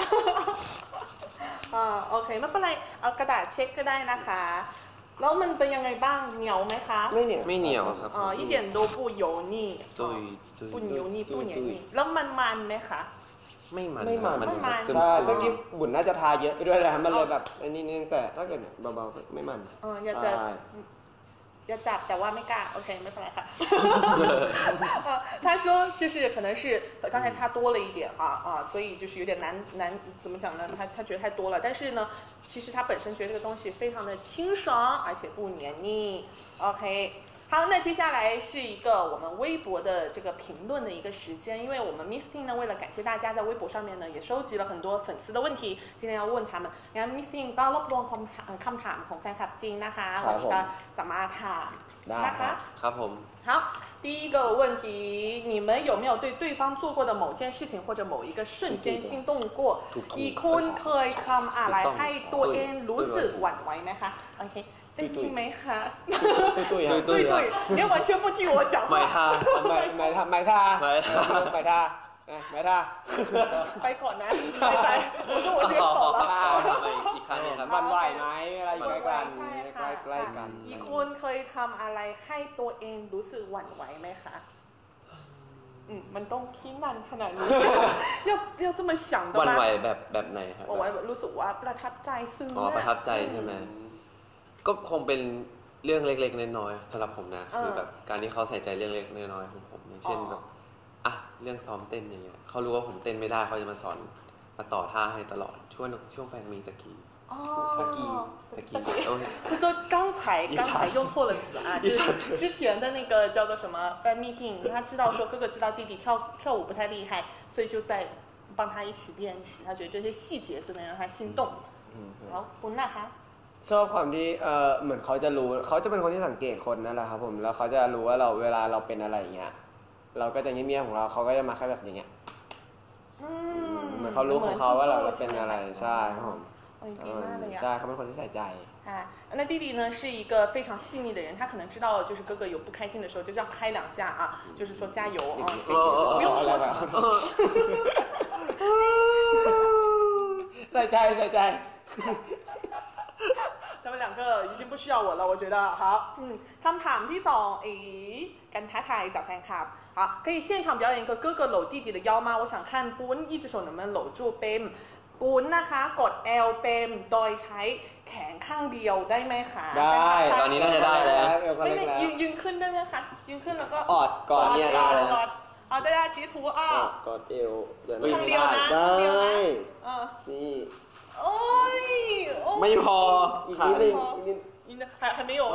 啊 ，OK， ไม่เป็นไรเอากระดาษเช็คก็ได้นะคะแล้วมันเป็นยังไงบ้างเหนียวไหมคะไม่เหนียวไม่เหนียวครับอ่า一点都不油腻不油腻不黏腻แล้วมันมันไหมคะไม่มันไม่มันไม่มันใช่ถ้ากี้บุญน่าจะทาเยอะไปด้วยแหละมันเลยแบบอันนี้นึงแต่ถ้าเกิดเบาๆไม่มันเอออยากจะ要จับแต่ว่าไม่กล้า OK ไม่เป็นไรค่ะ他说就是可能是刚才擦多了一点哈啊所以就是有点难难怎么讲呢他他觉得太多了但是呢其实他本身觉得这个东西非常的清爽而且不黏腻 OK好，那接下来是一个我们微博的这个评论的一个时间，因为我们 Misting 呢，为了感谢大家在微博上面呢，也收集了很多粉丝的问题，今天要问他们。งั้น Misting ก็รวบรวมคำถามของแฟนคลับจริงนะคะวันนี้ก็จะมาค่ะนะคะครับผม好，第一个问题，你们有没有对对方做过的某件事情或者某一个瞬间心动过？อีกคนเคยทำอะไรให้ตัวเองรู้สึกหวั่นไหวไหมคะโอเคได้ยินไหมคะตุ้ยตุ้ยตุ้ยตุ้ย你完全不听我讲话ไม่ท่าไม่ไม่ท่าไม่ท่าไม่ท่าไม่ท่าไม่ท่าไปก่อนนะไปไป我说我先走了อีกครั้งนึงครับวันไหวไหมอะไรอยู่ใกล้กันใกล้กันอีกคนเคยทำอะไรให้ตัวเองรู้สึกหวั่นไหวไหมคะอืมมันต้องคิดนานขนาดนี้要要这么想的吗หวั่นไหวแบบแบบไหนครับ我รู้สึกว่าประทับใจซึ้งอ๋อประทับใจใช่ไหมก็คงเป็นเรื่องเล็กๆน้อยๆสำหรับผมนะคือแบบการที่เขาใส่ใจเรื่องเล็กน้อยๆของผมอย่างเช่นแบบอ่ะเรื่องซ้อมเต้นอย่างเงี้ยเขารู้ว่าผมเต้นไม่ได้เขาจะมาสอนมาต่อท่าให้ตลอดช่วงช่วงแฟนมีตะกี้哦， ตะกี้ตะกี้他说刚才刚才用错了词啊，就是之前的那个叫做什么 fan meeting， 他知道说哥哥知道弟弟跳跳舞不太厉害，所以就在帮他一起练习，他觉得这些细节就能让他心动。好，คุณล่ะคะชอบความที่เออเหมือนเขาจะรู้เขาจะเป็นคนที่สังเกตคนนั่นแหละครับผมแล้วเขาจะรู้ว่าเราเวลาเราเป็นอะไรอย่างเงี้ยเราก็จะเงียบๆของเราเขาก็จะมาแค่แบบอย่างเงี้ยเหมือนเขารู้ของเขาว่าเราเป็นอะไรใช่ครับผม嗯，ดีมากเลยอ่ะใช่เขาเป็นคนที่ใส่ใจ啊，那弟弟呢是一个非常细腻的人，他可能知道就是哥哥有不开心的时候，就这样拍两下啊，就是说加油啊，不用说什么。 ใส่ใจใส่ใจ他们两个已经不需要我了，我觉得好。嗯，คำถามที่สองเอ๋การท้าทายจากแฟนคลับ好，可以现场表演一个哥哥搂弟弟的腰吗？我想看ปุ้น一只手能不能搂住เปมปุ้นนะคะกด L เปมโดยใช้แขนข้างเดียวได้ไหมคะได้ตอนนี้น่าจะได้แล้วไม่ไม่ยืนยืนขึ้นได้ไหมคะยืนขึ้นแล้วก็ออดก่อนเนี่ยได้แล้วกอดเอาได้แล้วจีทูอ่ะกอดเอวเดี๋ยวข้างเดียวนะได้ข้างเดียวนะเออนี่โอ้ยโอ้ยไม่พออีกนิดนึงอีกนิด你的还还没有， 哦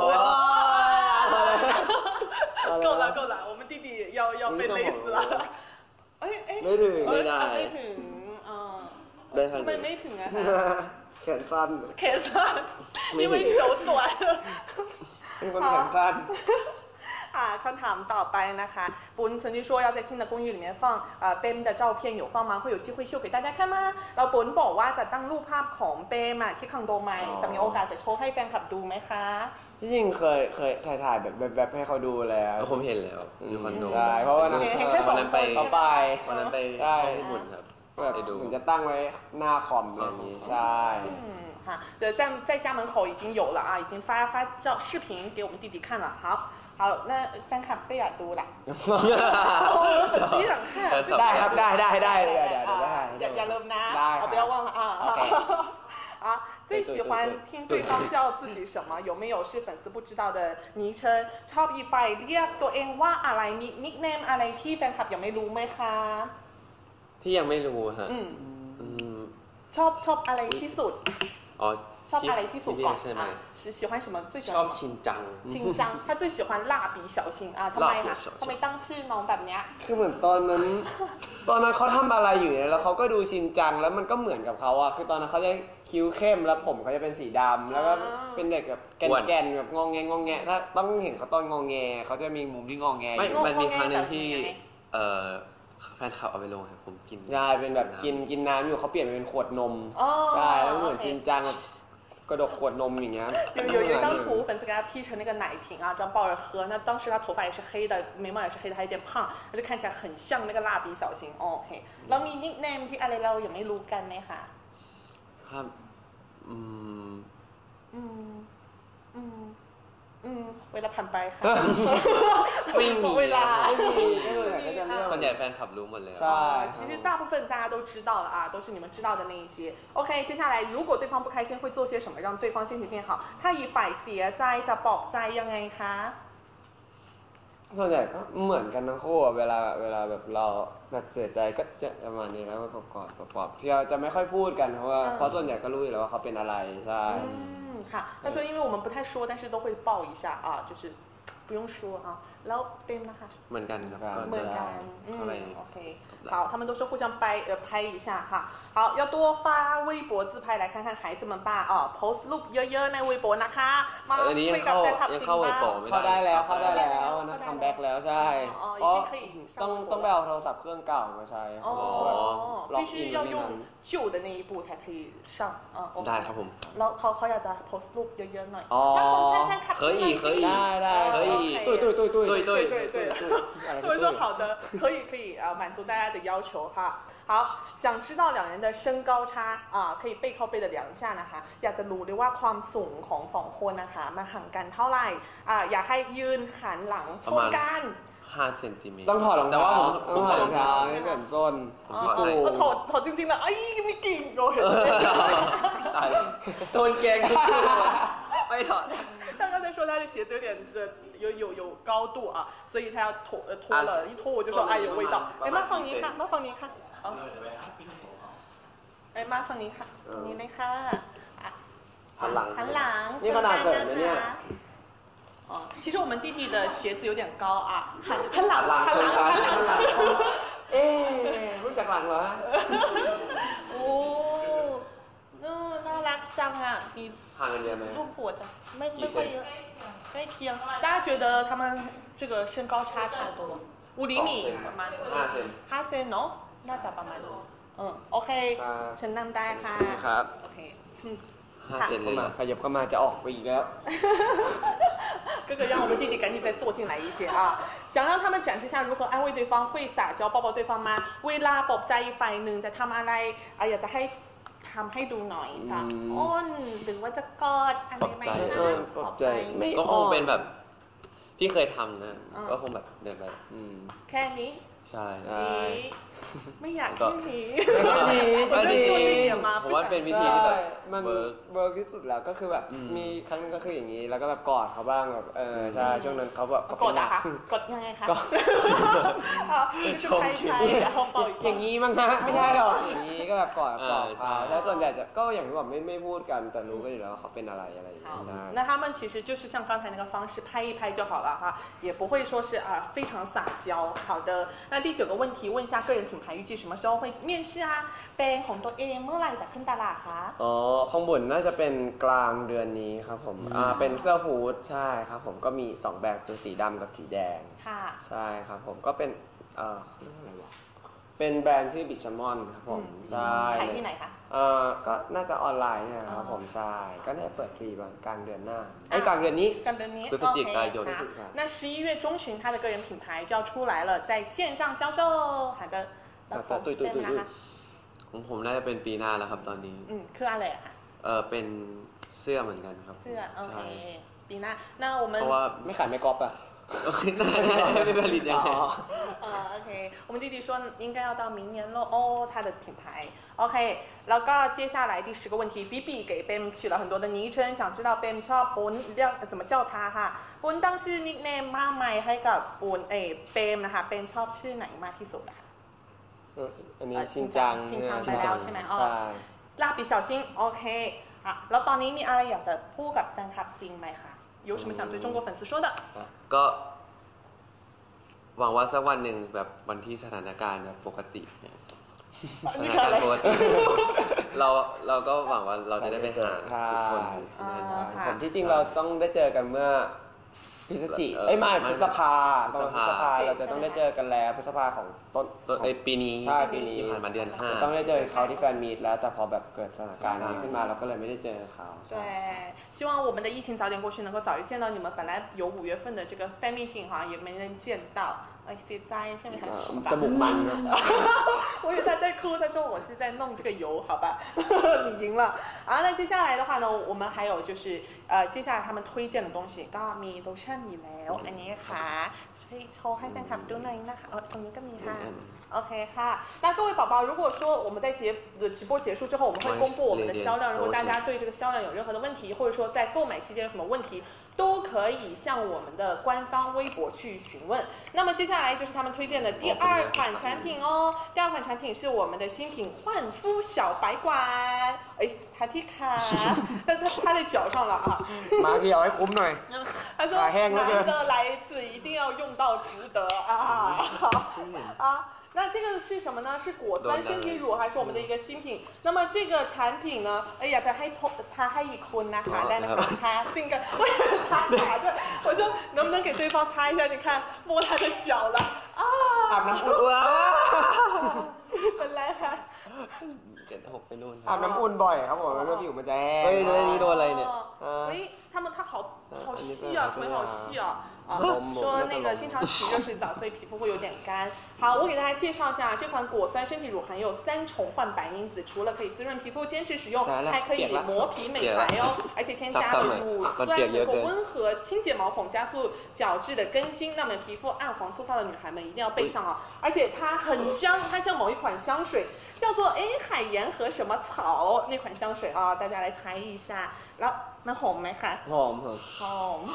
够了够了，我们弟弟要要被勒死了。哎哎， ไม่ถึงไม่ได้ไม่ถึงอ่าได้เท่าทำไมนี้ไม่ถึงอะคะแขนสั้นแขนสั้น因为手短เป็นคนแขนสั้น啊，คำถามต่อไปนะคะปุ้น曾经说要在新的公寓里面放呃เปม的照片有放吗会有机会秀给大家看吗เราปุ้นบอกว่าจะตั้งรูปภาพของเปมอะที่คอนโดใหม่จะมีโอกาสจะโชว์ให้แฟนคลับดูไหมคะที่จริงเคยเคยถ่ายถ่ายแบบแบบแบบให้เขาดูแล้วผมเห็นแล้วอยู่คอนโดใช่เพราะว่านั้นเห็นแค่สองวันนั้นไปคนเขาไปวันนั้นไปใช่ห้องญี่ปุ่นครับแบบไปดูเหมือนจะตั้งไว้หน้าคอมอะไรอย่างนี้ใช่嗯，好，的，在在家门口已经有了啊，已经发发照视频给我们弟弟看了。好，好，那แฟนคลับก็อยากดูละโอ้粉丝想看ได้ครับได้ได้ได้เดี๋ยวเดี๋ยวได้อย่าอย่าลืมนะได้ครับ不要忘了啊โอเค啊，最喜欢听对方叫自己什么？有没有是粉丝不知道的昵称？ชอบอีกฝ่ายเรียกตัวเองว่าอะไรมีนิกเนมอะไรที่แฟนคลับยังไม่รู้ไหมคะที่ยังไม่รู้ฮะอืมอืมชอบชอบอะไรที่สุดอ๋อชอบอะไรที่สุดก่อนใช่ไหมอ่ะ是喜欢什么最喜ชอบ欢什ชิ么นจังจริงจัง他最喜欢蜡笔小新อ่ะทำไม蜡笔คะ小新ทำไมตั้งชื่อน้องแบบเนี้ยคือเหมือนตอนนั้น ตอนนั้นเขาทำอะไรอยู่เนี่ยแล้วเขาก็ดูชินจังแล้วมันก็เหมือนกับเขาอะคือตอนนั้นเขาจะคิ้วเข้มแล้วผมเขาจะเป็นสีดำแล้วก็เป็นเด็กแบบแอ้วนก่นๆแบบงองแงงองแงถ้าต้องเห็นเขาตอนงองแงเขาจะมีมุมที่งองแงอไม่ยู่มันมีครั้งหนึ่งที่งงไงเอ่อแฟนคลับเอาไปลงครับผมกินใช่เป็นแบบกินกินน้ำอยู่เขาเปลี่ยนเป็นขวดนมอ๋อใช่แล้วเหมือนโอเคชินจังแบบกระดกขวดนมอย่างเงี้ย有有有一张图，粉丝给他 P 成那个奶瓶啊，这样抱着喝。那当时他头发也是黑的，眉毛也是黑的，还有点胖，他就看起来很像那个蜡笔小新。哦 OK，แล้วมี nickname ที่อะไรเรายังไม่รู้กันไหมคะครับอืมอืมอืมอืมเวลาผ่านไปค่ะไม่มีเวลาไม่มีก็เลยก็จะเลือกส่วนใหญ่แฟนคลับรู้หมดเลยใช่啊，其实大部分大家都知道了啊，都是你们知道的那一些。OK，接下来如果对方不开心，会做些什么让对方心情变好？ถ้าอีกฝ่ายเสียใจจะปลอบใจยังไงคะส่วนใหญ่ก็เหมือนกันทั้งคู่อะเวลาเวลาแบบเราแบบเสียใจก็จะประมาณนี้แล้วก็กอดๆปลอบๆที่เราจะไม่ค่อยพูดกันเพราะว่าเพราะส่วนใหญ่ก็รู้อยู่แล้วว่าเขาเป็นอะไรใช่嗯，好，他说因为我们不太说，但是都会抱一下啊，就是不用说啊。แล้วเป็นนะคะเหมือนกันครับก็เหมือนจะกันอืมเข้าไปโอเค好他们都是互相掰呃拍一下哈好要多发微博自拍来看看孩子们吧啊 post รูปเยอะๆในเว็บนะคะมาอันนี้ยังคุยกับเข้าแฟนคลับจยัริงงเข้าเว็บบ้าโปงไม่เข้าได้แล้วเข้าได้ได้แล้วนะคัมแบ็กแล้วใช่อ๋ออ๋อ已经可以上ต้อง微博ต้องไปเอาโทรศัพท์เครื่องเก่ามาใช้哦， ล็อก必อิน须要ไม่ทัน用旧的那一步才可以上啊。OK ได้ครับผมแล้วเขาเขาอยากจะ post รูปเยอะๆหน่อยอ๋อแล้วคนแฟนคลับ可以可以ได้ได้可以ตุ้ยตุ้ยตุ้ยตุ้ยตุ้ยตุ้ย对对对， อะไร所以ตุ้说ย好的，可以可以啊，满足大家的要求哈。好，想知道两人的身高差啊，可以背靠背的量一下นะคะอยากจะรู้เลยว่าความสูงของสองคนนะคะมาห่างกันเท่าไหร่อ่าอยากให้ยืนหันหลังชนกันห้าเซนติเมตรต้องถอดรองแต่เท้าว่าผมต้องถอดรองเท้าให้เสริมส้นอ๋อขี้เอปูอถอดถอดจริงๆนะไอ้ไม่กิ่งโดนเห็นตายโดนแกงทุกทีเลยไม่ถอด他刚才说他的鞋子有点的有有有高度啊，所以他要脱呃脱了，一脱我就说哎有味道。哎，妈放你看，妈放你看，哦，哎妈放你看，你来看啊， หันหลังหันหลังนี่ขนาดเขินนะเนี่ย哦，其实我们弟弟的鞋子有点高啊，หันหันหลังหลังหันหลังหัหันนหหลัลังงเอ๊ะรู้จักหลังเหรอโอ้เออน่ารักจังอ่ะ你ห่างกันเยอะไหม路谱的没没会有可以听。大家觉得他们这个身高差差不多五厘米ประมาณห้าเซนห้าเซนเนาะน่าจะประมาณอืมโอเคครับเชิญนั่งได้ค่ะครับโอเคห้าเซนเลยเข้าเหรมาอขยับเข้ามาจะออกไปอีกแล้ว哥哥让我们弟弟赶紧再坐进来一些啊！想让他们展示一下如何安慰对方，会撒娇抱抱对方吗？เวลาปลอบใจอีกฝ่ายหนึ่งจะทำอะไรอ่ะอยากจะให้ทำให้ดูหน่อยค่ะอืมอ้นหรือว่าจะกอดอะไรไหมปลอบใจคะเออปลอบใจไม่ก็คงเป็นแบบที่เคยทำนะอ่าก็คงแบบเดินแบบอืมแค่นี้ใช่ใช่นี้ไม่อยากก็แค่นี้ไม่ดี我ไม่就ดี做这一点嘛ผม不ว่า想เป็นวิธีที่แบบมันเวิร์กเวิร์กที่สุดแล้วก็คือแบบอืมมีครั้งหนึงก็คืออย่างนี้ แล้วก็แบบกอดเขาบ้างแบบเออใช่อืมช่วงนั้นเขาแบบกดอะคะเป็นกดยังไงคะก็เอา就是拍一拍然后抱一抱อย่างนี้มั้งฮะไม่ใช่หรอกอย่างนี้ก็แบบกอดกอดเออเขาใช่แล้วส่วนใหญ่จะก็อย่างที่บอกไม่ไม่พูดกันแต่รู้กันอยู่แล้วว่าเขาเป็นอะไรอะไรอย่างเงี้好ยใช่ ， 那他们其实就是像刚才那个方式拍一拍就好了哈，也不会说是啊非常撒娇。好的，那第九个问题，问一下个人品牌预计什么时候会面试啊？เป็นของตัวเองเมื่อไหร่จะขึ้นตลาดคะอ๋อของบุญน่าจะเป็นกลางเดือนนี้ครับผมอ่าเป็นเสื้อฮูดใช่ครับผมก็มีสองแบบคือสีดำกับสีแดงค่ะใช่ครับผมก็เป็นเอ่อเขาเรียกว่าอะไรวะเป็นแบรนด์ชื่อบิชมอนครับผมอืมใช่ขายที่ไหนคะเอ่อก็น่าจะออนไลน์เนี่ยนะครับอ๋อผมใช่ก็น่าจะเปิดพรีวันกลางเดือนหน้าไอ้ยกลางเดือนนี้กันเดือนนี้พฤศจิกายนโอเคพฤศจิกายนค่ะ那十一月中旬它的个人品牌就要出来了，在线上销售。好的，แล้วของตุ้ยตุ้ยตุ้ยเต้นนะคะของผมน่าจะเป็นปีหน้าแล้วครับตอนนี้อืมคืออะไรอะคะเออเป็นเสื้อเหมือนกันครับเสื้อโอเคใช่ปีหน้า那我们เพราะว่าไม่ขายไม่ก๊อปอ่ะน่าจะไม่ผลิตยังไงอ๋อ呃，OK，我们弟弟说应该要到明年了哦，他的品牌。OK，แล้วก็接下来第十个问题 ，B B 给 Ben 取了很多的昵称，想知道 Ben ชอบปุ้นเรียก怎么叫他哈？ปุ้นตั้งชื่อนิกเนมมากมายให้กับปุ้นเอยเปมนะคะเป็นชอบชื่อไหนมากที่สุดอะคะเอออันนี้เอ่อชินจังชินจังชินไปแล้วใช่ไหมอ๋อใช่ลาปิเฉาชิงโอเคอ่ะแล้วตอนนี้มีอะไรอยากจะพูดกับแฟนคลับจริงไหมคะ有什么想对中国粉丝说的？ ก็หวังว่าสักวันหนึ่งแบบวันที่สถานการณ์แบบปกติเนี่ยสถานนี่คือการอะไรณ์ปกติเราเราก็หวังว่าเราจะได้ไปหาทุกคนอ่าที่นั่นค่ะผมที่จริงเราต้องได้เจอกันเมื่อพฤศจิเออเอ้ยไม่ไม่พฤษภาพฤษภาพฤษภาเราจะต้องได้เจอกันแล้วพฤษภาของต้นตัวไอยปีนี้ใช่ปีนี้ที่ผ่านมาเดือนห้าต้องได้เจอเขาที่แฟนมีตแล้วแต่พอแบบเกิดสถานการณ์นี้ขึ้นมาเราก็เลยไม่ได้เจอเขาใช่对，希望我们的疫情早点过去，能够早日见到你们。本来有五月份的这个 fan meeting 哈，也没能见到，哎，现在现在还จมูกมันเนอะ我以为他在哭，他说我是在弄这个油，好吧，你赢了。啊，那接下来的话呢，我们还有就是呃，接下来他们推荐的东西ก็มีโลชั่นอยู่แล้วอันนี้ค่ะช่วยโชว์ให้แฟนคลับดูหน่อยนะคะเออตรงนี้ก็มีค่ะ OK ค่ะ那各位宝宝，如果说我们在节的直播结束之后，我们会公布我们的销量。如果大家对这个销量有任何的问题，或者说在购买期间有什么问题，都可以向我们的官方微博去询问。那么接下来就是他们推荐的第二款产品哦。第二款产品是我们的新品焕肤小白管。哎，塔蒂卡，但它插在脚上了啊。 มาเกี่ยวให้คุ้มหน่อย他说ขาแห้งเหลือเกิน难得来一次，一定要用到值得啊！好啊。那这个是什么呢？是果酸身体乳，还是我们的一个新品？那么这个产品呢？哎呀，他ให้他ให้อีกคนนะคะได้นะคะ他ซึ่งกัน我以为他打的，我说能不能给对方擦一下？你看摸他的脚了啊！ อาบน้ำอุ่นว้าว本来还เจ็ดหกไปนู่นคอารับบ น้ำอุ่นบ่อยครับผมแล้วก็ผิวมันจะแห้งเฮ้ยเดี๋ยวนี้โดนอะไรเนี่ย哎，他们他好好细啊，腿好细啊。啊， 龙说那个经常洗热水澡，所以皮肤会有点干。好，我给大家介绍一下，这款果酸身体乳含有三重焕白因子，除了可以滋润皮肤、坚持使用，还可以磨皮美白哦，而且添加了乳酸，能够温和清洁毛孔，加速角质的更新。那么皮肤暗黄粗糙的女孩们一定要备上啊！而且它很香，它像某一款香水，叫做哎海盐和什么草那款香水啊，大家来猜一下。然后มันหอมไหมคะหอมเหรอหอม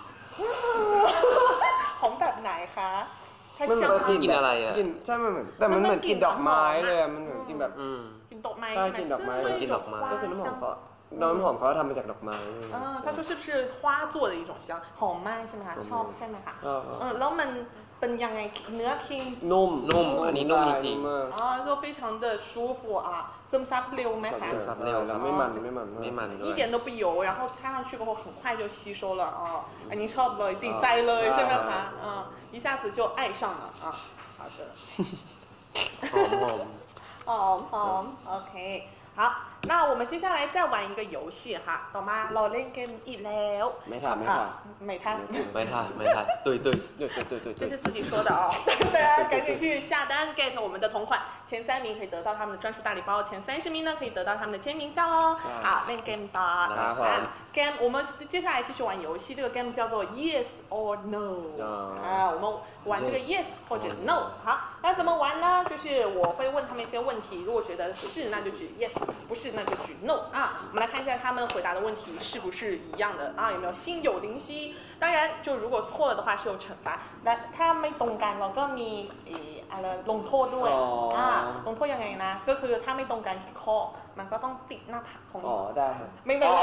หอมแบบไหนคะถ้ามันเหช่ามือนกินอะไรอะกลินใช่มันเหมือนแต่มันเหมือนกลินดอกไม้เลยอะมันเหมือนกลินแบบอืมกลิ่นดอกไม้ใช่ใช่ไหมกลินดอกไม้是กลิ่นดอกไม้ก็คือน้ำหอมเขาน้ำหอมเขาทำมาจากดอกไม้เลยอ่า他说是不是花做的一种香หอมมากใช่ไหมคะชอบใช่ไหมคะชอบเออแล้วมันเป็นยังไงเนื้อครีมนุ่มนุ่มอันนี้นุ่มจริงๆใช่มากอ๋อก็非常的舒服啊ซึมซับเร็วไหมคะซึมซับเร็วครับไม่มันไม่มันไม่มันด้วย一点都不油然后擦上去过后很快就吸收了啊อันนี้ชอบเลยติดใจเลยใช่ไหมคะอ่า一下子就爱上了啊好的หอมหอมหอมหอมโอเค好，那我们接下来再玩一个游戏哈，懂吗？เราเล่นเกมอีกแล้วไม่ทำไม่ทำ没看。 ไม่ทันไม่ทัน对对对对对对这是对。 自己说的哦，大家赶紧去下单 get 我们的同款，前三名可以得到他们的专属大礼包，前三十名呢可以得到他们的签名照哦。好，len game 吧。啊 ，game 我们接下来继续玩游戏，这个 game 叫做 Yes or No。啊，我们玩这个 Yes 或者 No。好，那怎么玩呢？就是我会问他们一些问题，如果觉得是那就举 Yes， 不是那就举 No。啊，我们来看一下他们回答的问题是不是一样的啊？有没有心有灵犀？当然，就如果错了的话是有惩罚。และถ้าไม่ตรงกันเราก็มีอะไรลงโทษด้วยอ่าลงโทษยังไงนะก็คือถ้าไม่ตรงกันที่ข้อมันก็ต้องติดหน้าผากของอ๋อได้ครับไม่เป็นไร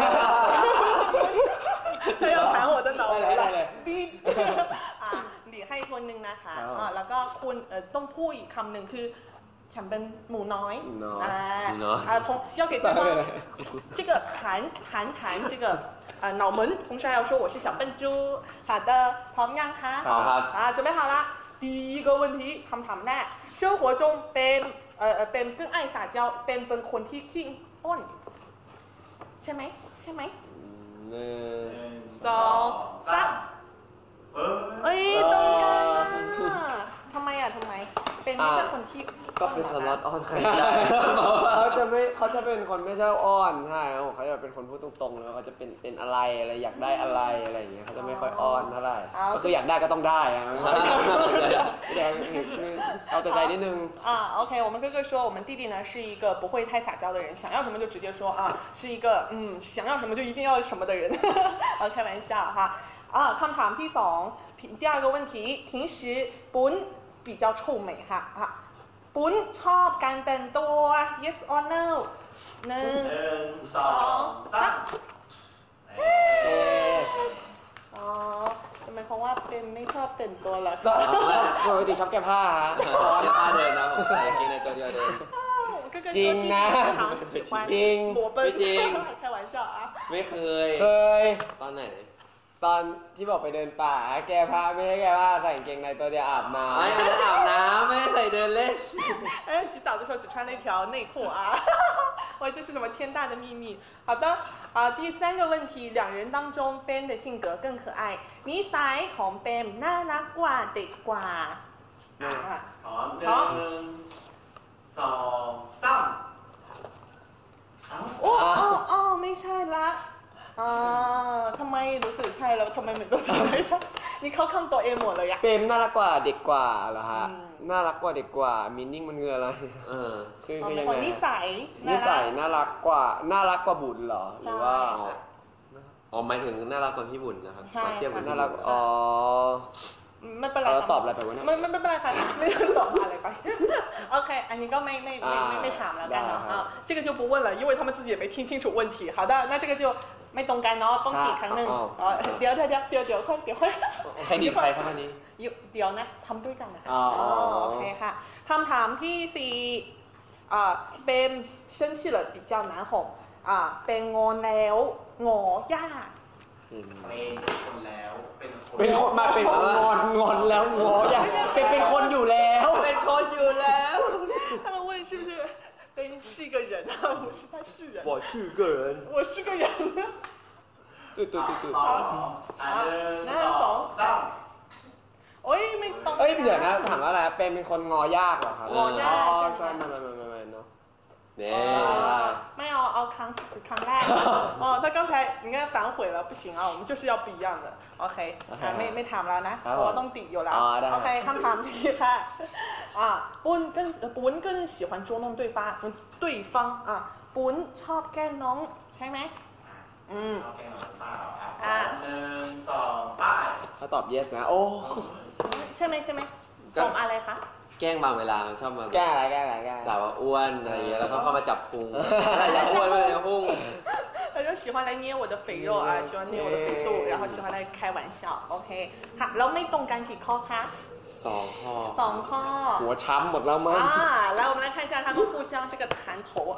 เธอ要缠我的脑ได้เลยบีอ่าหลีให้คนหนึ่งนะคะอ่าแล้วก็คุณเอ่อต้องพูดอีกคำหนึ่งคือฉันเป็นหมูน้อยอ่าอ่า同要给对方这个弹弹弹这个呃脑门同时还要说我是小笨猪好的พร้อมยังคะพร้อมครับอ่า准备好了第一个问题คำถามแรก生活中เป็นเอ่อเป็น更爱撒娇เป็นเป็นคนที่ขี้อ้อนใช่ไหมใช่ไหมหนึ่งสองสามเอ้ยตรงกันอ่ะทำไมอ่ะทำไมเป็นไม่ใช่คนที่ก็เป็นสล็อตออนใครได้เขาจะไม่เขาจะเป็นคนไม่ชอบอ้อนใช่ครับผมเขาจะเป็นคนพูดตรงๆแล้วเขาจะเป็นเป็นอะไรอะไรอยากได้อะไรอะไรอย่างเงี้ยเขาจะไม่ค่อยอ้อนเท่าไหร่ก็คืออยากได้ก็ต้องได้อะเดี๋ยวเอาแต่ใจนิดนึง啊 OK 我们哥哥说我们弟弟呢是一个不会太撒娇的人想要什么就直接说啊是一个嗯想要什么就一定要什么的人啊开玩笑哈啊คำถามที่สอง第二个问题平时ปุ้น比较臭美哈啊ปุ้นชอบการแต่งตัว yes or no หนึ่งสองสามอ๋อทำไมเขาว่าเป็นไม่ชอบแต่งตัวเหรอคะปกติชอบแก้ผ้าฮะแก้ผ้าเดินนะผมใส่กางเกงในตัวเดียวเดินจริงนะจริงไม่จริง开玩笑啊ไม่เคยเคยตอนไหนตอนที่บอกไปเดินป่าแก้ผ้าไม่ได้แก้ผ้าใส่กางเกงในตัวเดียวอาบน้ำไม่ได้อาบน้ำไม่ได้ใส่เดินเล่น哎洗澡的时候只穿那条内裤啊哇这是什么天大的秘密好的啊第三个问题两人当中 Ben 的性格更可爱นิสัยของ Ben น่ารักกว่าเด็กกว่าพร้อมหนึ่งสองสามโอ้โอ้โอ้ไม่ใช่ละอ่าทำไมรู้สึกใช่แล้วทำไมเหมือนตัวเองไม่ใช่นี่เขาข้างตัวเองหมดเลยอะเปรมน่ารักกว่าเด็กกว่าเหรอฮะน่ารักกว่าเด็กกว่ามินนิ่งมันเงืออะไรเออคือคือยังไงนิสัยนิสัยน่ารักกว่าน่ารักกว่าบุญเหรอหรือว่าอ๋อหมายถึงน่ารักกว่าพี่บุญนะครับมาเทียบกับน่ารักอ๋อไม่เป็นไรเราตอบอะไรไปวะเนี่ยไม่ไม่เป็นไรค่ะไม่ต้องตอบอะไรไปโอเคอันนี้ก็ไม่ไม่ไม่ไม่ไม่ถามแล้วกันเนาะอ่า这个就不问了因为他们自己也没听清楚问题好的那这个就ไม่ตรงกันเนาะต้องอีกครั้งหนึ่งอ๋อเดี๋ยวเดี๋ยวเดี๋ยวเดี๋ยวเดี๋ยวค่อยเดี๋ยวค่อยใครดีใครครับอันนี้เดี๋ยวนะทำด้วยกันนะคะอ๋อโอเคค่ะคำถามที่สี่อ่าเป็น生气了比较难哄อ่าเป็นงอนแล้วงอยากเป็นคนแล้วเป็นคนเป็นคนมาเป็นงอนงอนแล้วงออยากเป็นเป็นคนอยู่แล้วเป็นคนอยู่แล้ว他们问是不是Ben 是一个人啊我是他是人我是个人我是个人对对对对หนึ่งสองสามโอ้ยไม่ตรงเอ้ยเดี๋ยวนะถามว่าอะไรเป็นเป็นคนงอยากเหรอครับงอยากใช่ไม่ไม่ไม่ไม่เนาะเนี่ยไม่เอาเอาครั้งครั้งแรกอ๋อ他刚才你看反悔了不行啊我们就是要不一样的โอเคไม่ไม่ถามแล้วนะเพราะว่าต้องติดอยู่แล้วโอเคคำถามที่ค่ะอ่าปุ้น跟ปุ้น更喜欢捉弄对方对方อ่ะปุ้นชอบแกล้งน้องใช่ไหมอืมชอบแกล้งน้องเปล่าอ่ะหนึ่งสองป้ายถ้าตอบ yes นะโอ้ใช่ไหมใช่ไหมตอบอะไรคะแกล้งบางเวลาชอบมาแกล้งอะไรแกล้งอะไรแกล้งด่าว่าอ้วนอะไรอย่างเงี้ยแล้วก็เข้ามาจับพุงอยากอ้วนเลยพุง他就喜欢来捏我的肥肉啊喜欢捏我的肥肚然后喜欢来开玩笑 OK ค่ะแล้วไม่ตรงกันกี่ข้อคะสองข้อสองข้อหัวช้ำหมดแล้วมั้งอ่าแล้ว我们来看一下他们互相这个弹头啊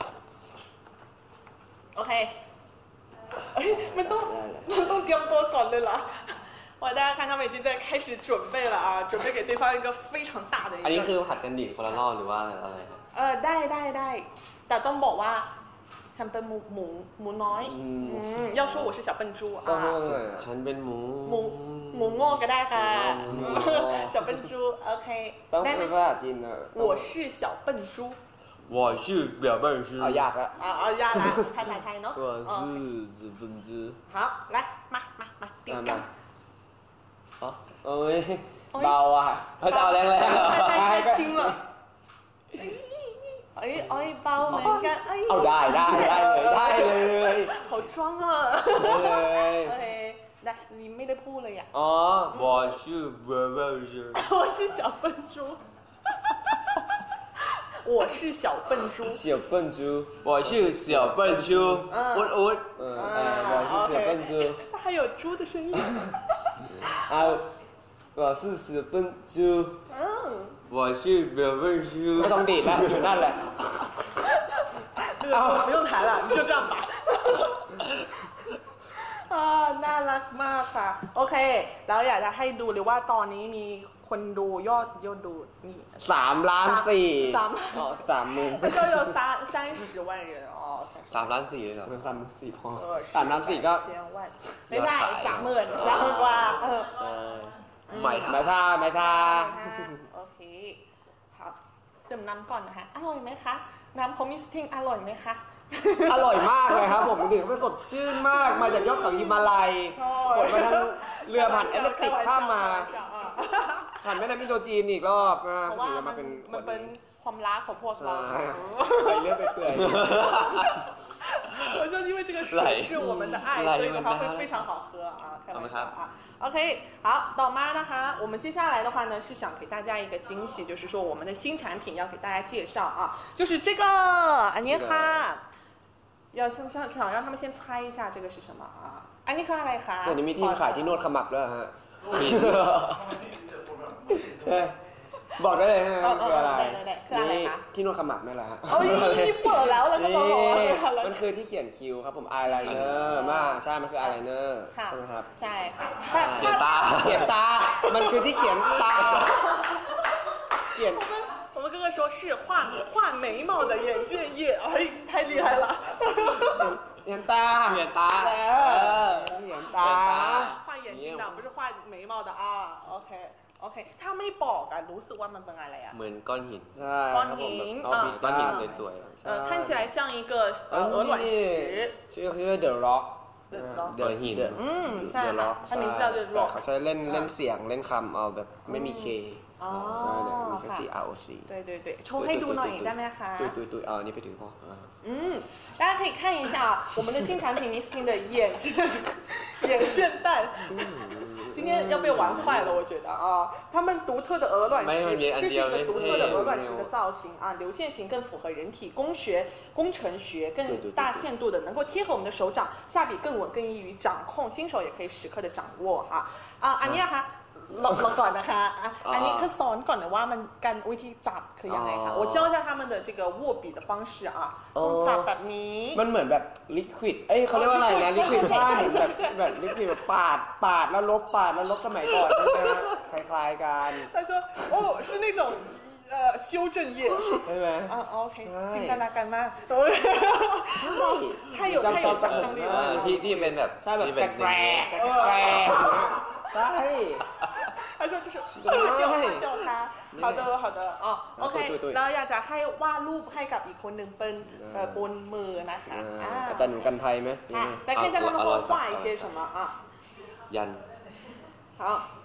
OK เอ้ยมันต้องมันต้องเตรียมตัวก่อนเลยเหรอ哇大家看他们已经在开始准备了啊准备给对方一个非常大的一个อันนี้คือผัดกันดิ่งคนละรอบหรือว่าอะไรเออได้ได้ได้แต่ต้องบอกว่าฉันเป็นหมูหมูหมูน้อย要说我是小笨猪啊ต้องว่าไงฉันเป็นหมูหมูหมูโง่ก็ได้ค่ะ小笨猪โอเคต้องได้ไหมเป็นภาษาจีนเนอะ我是小笨猪我是表妹是เอายากแล้วอ่าเอายากละไทยไทยไทยเนาะ我是日本之好来มามามาเตรียมกันอ๋อเอ้ยเบาอ่ะเขาจะเอาแรงๆเหรอ太太太轻了哎哎เบาเหมือนกันเอาได้ได้ได้เลยได้เลย好装啊ได้เลยโอเคได้你ไม่ได้พูดเลยอ่ะอ๋อ我是表妹是我是小笨猪我是小笨猪小笨猪我是小笨猪嗯อุ๊ดอุ๊ดเออเออ我是小笨猪它还有猪的声音เอา我是小笨猪嗯我是表妹是ไม่ต้องดีดแล้วอยู่นั่นแหละ这个不用弹了，你就这样吧。อ่าน่ารักมากค่ะ โอเค แล้วอยากจะให้ดูเลยว่าตอนนี้มีคนดูยอดยอดดูนี่สามล้านสี่สามอ๋อสามหมื่น就有三三十万人哦， สามล้านสี่เลยเหรอสามสี่พอ呃สามล้านสี่ก็千万ไม่ใช่สามหมื่นสามหมื่นกว่าเออเออไม่ไม่ท่าไม่ท่าโอเคครับดื่มน้ำก่อนนะคะอร่อยไหมคะน้ำของมิสทิงอร่อยไหมคะอร่อยมากเลยครับผมดื่มไปสดชื่นมากมาจากยอดเขาฮิมาลัยขนมาทั้งเรือผ่านแอตแลนติกข้ามมาผ่านแม่น้ำอินโดจีนอีกรอบนะเพราะว่าถึงจะมัมาน เป็นขมันนเป็นความรักของพวกเราใช่ไปเรื่อยไปเปื่อย我说因为这个水是我们的爱，所以的话会非常好喝啊，开玩笑啊。OK， 好，ต่อมานะคะ，我们接下来的话呢是想给大家一个惊喜，就是说我们的新产品要给大家介绍啊，就是这个，安妮卡，要想想想让他们先猜一下这个是什么啊？安妮卡อะไรคะเดี๋ยวนี้มีทีมขายที่นวดขมับด้วยฮะบอกได้เลยฮะคืออะไรนี่ที่นวดขมับนั่นแหละฮะโอ้ยนี่เปิดแล้วแล้วก็บอกว่ามันคือที่เขียนคิ้วครับผมอายไลเนอร์มากใช่มันคืออายไลเนอร์ใช่ไหมครับใช่ค่ะเขียนตาเขียนตา มันคือที่เขียนตา เขียน我们哥哥说是画画眉毛的眼线液，哎，太厉害了！ เขียนตาเขียนตาเออเขียนตา画眼睛的，不是画眉毛的啊。OK OK，他ไม่บอกอะรู้สึกว่ามันเป็นอะไรอะเหมือนก้อนหินใช่ครับผมแบบเอาผิดก้อนหินบ้างสวย呃，看起来像一个呃鹅卵石。 ชื่อคือ The Rock The Rock The หิน The อืมใช่ The ค่ะ Rock 它名字叫 The แต่ Rock เขาใช้เล่นเล่นเสียงเล่นคำเอาแบบไม่มีเคอ๋อใช่เลยมีแค่ค่ะ C R O C 对对对โชว์ให้ดูหน่อยได้ไหมคะตุยตุยตุยเอาอันนี้ไปถือพ่ออ่า嗯，大家可以看一下啊，我们的新产品 Missing 的眼线眼线蛋，今天要被玩坏了，我觉得啊，他们独特的鹅卵石，这是一个独特的鹅卵石的造型啊，流线型更符合人体工学、工程学，更大限度的能够贴合我们的手掌，下笔更稳，更易于掌控，新手也可以时刻的掌握哈啊，อันนี้ค่ะลองลองก่อนนะคะอ่ะอันนี้คือสอนก่อนนะว่ามันการวิธีจับคือยังไงคะ我教一下他们的这个握笔的方式啊ต้องจับแบบนี้มันเหมือนแบบลิควิด เอ้ยเขาเรียกว่าอะไรนะลิควิดใช่เหมือนแบบแบบลิควิดแบบปาดปาดแล้วลบปาดแล้วลบสมัยก่อนใช่ไหมฮะคล้ายๆกัน他说哦是那种呃修正液ใช่ไหม啊 OK ใช่จินตนาการมาก太有太有想象力ๆ了ที่ที่เป็นแบบใช่แบบที่แกเป็นรกแกรกแกรกใช่他说就是掉掉它好的好的อ๋อโอเคแล้วอยากจะให้วาดรูปให้กับอีกคนหนึ่งเป็นบนมือนะคะอาจารย์หนูกันไทยไหมอ่ะแต่看一下他们会画一些什么啊ยัน好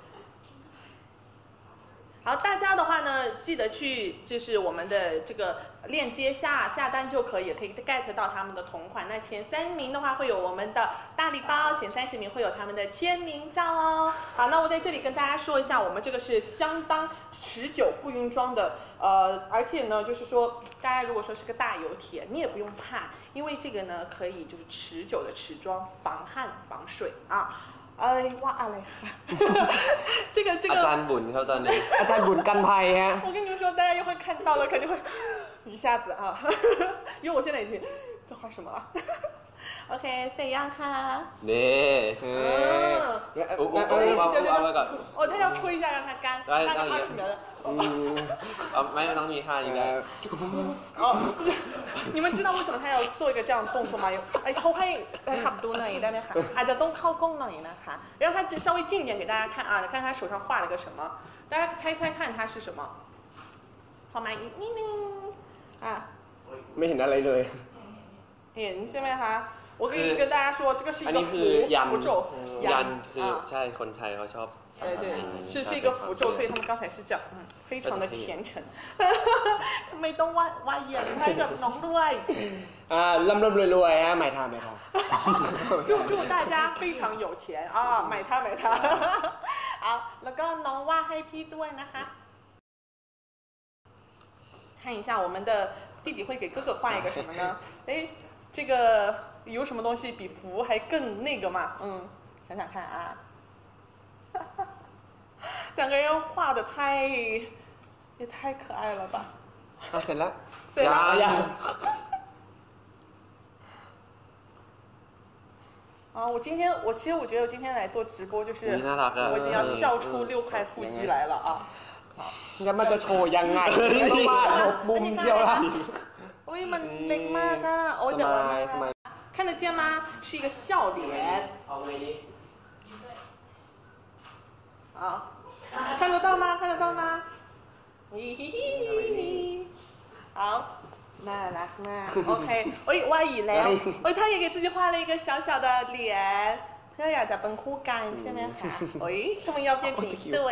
好，大家的话呢，记得去就是我们的这个链接下下单就可以，可以 get 到他们的同款。那前三名的话会有我们的大礼包，前三十名会有他们的签名照哦。好，那我在这里跟大家说一下，我们这个是相当持久不晕妆的，呃，而且呢，就是说大家如果说是个大油铁，你也不用怕，因为这个呢可以就是持久的持妆，防汗防水啊。哎，哇อะไรคะ这个这个อาจารย์บุญเขาตอนนี้อาจารย์บุญกันภัยฮะ我跟你们说，大家一会看到了，肯定会一下子啊，因为我现在已经在画什么了。 โอเคเสร็จยังคะเน่เอเออออุ๊บอุ๊บเอ้ยอุ๊บเดี๋ยวเดี๋ยวเอาไว้ก่อนโอ้ได้เรา吹一下让他干ได้大ได้概二十秒的อืมเอาไม่ไม่ต้องมีท่านี้ได้哦，你们知道为什么他要做一个这样的动作吗？有，哎，เขาให้ขับดูหน่อยได้ไหมคะอาจจะต้องเข้ากล้องหน่อยนะคะ让他稍微近一点给大家看啊，看他手上画了个什么，大家猜猜看它是什么？好吗？นิดนึงอ่ะไม่เห็นอะไรเลยเห็นใช่ไหมคะ我可以跟大家说这个是一อัน个นี้คือ符ยัน符咒ยันคือ啊ใช่คนไทยเขาชอบ对对，是是一个符咒，所以他们刚才是这样，嗯，非常的虔诚。ทำไมต้องวาดวาดเย็นให้กับน้องด้วยอ่าร่ำร่ำรวยๆฮะหมายทาหมายทา祝祝大家非常有钱啊！买它买它。好，แล้วก็น้องวาดให้พี่ด้วยนะคะ看一下我们的弟弟会给哥哥画一个什么呢？哎，这个有什么东西比符还更那个吗？嗯，想想看啊。两个人画的太也太可爱了吧！ เอาเสร็จแล้ว对了， ยัง啊，我今天我其实我觉得我今天来做直播，就是อุ๊ยน่ารักอะ我已经要笑出六块腹肌来了啊！ งั้นมันจะโชว์ยังไงต้องวาดหลบมุมเชียวล่ะโอ้ยมันเล็กมากอ่ะโอ้ยเดี๋ยวสมายสมาย看得见吗？是一个笑脸。 เอาไงดี啊，看得到吗？看得到吗？嘿嘿嘿，好，น่ารักมากโอเคเอ้ยวาดอีกแล้วเอ้ย他也给自己画了一个小小的脸เพื่ออยากจะเป็นคู่กันใช่ไหมคะเอ้ยทำไม要变成一对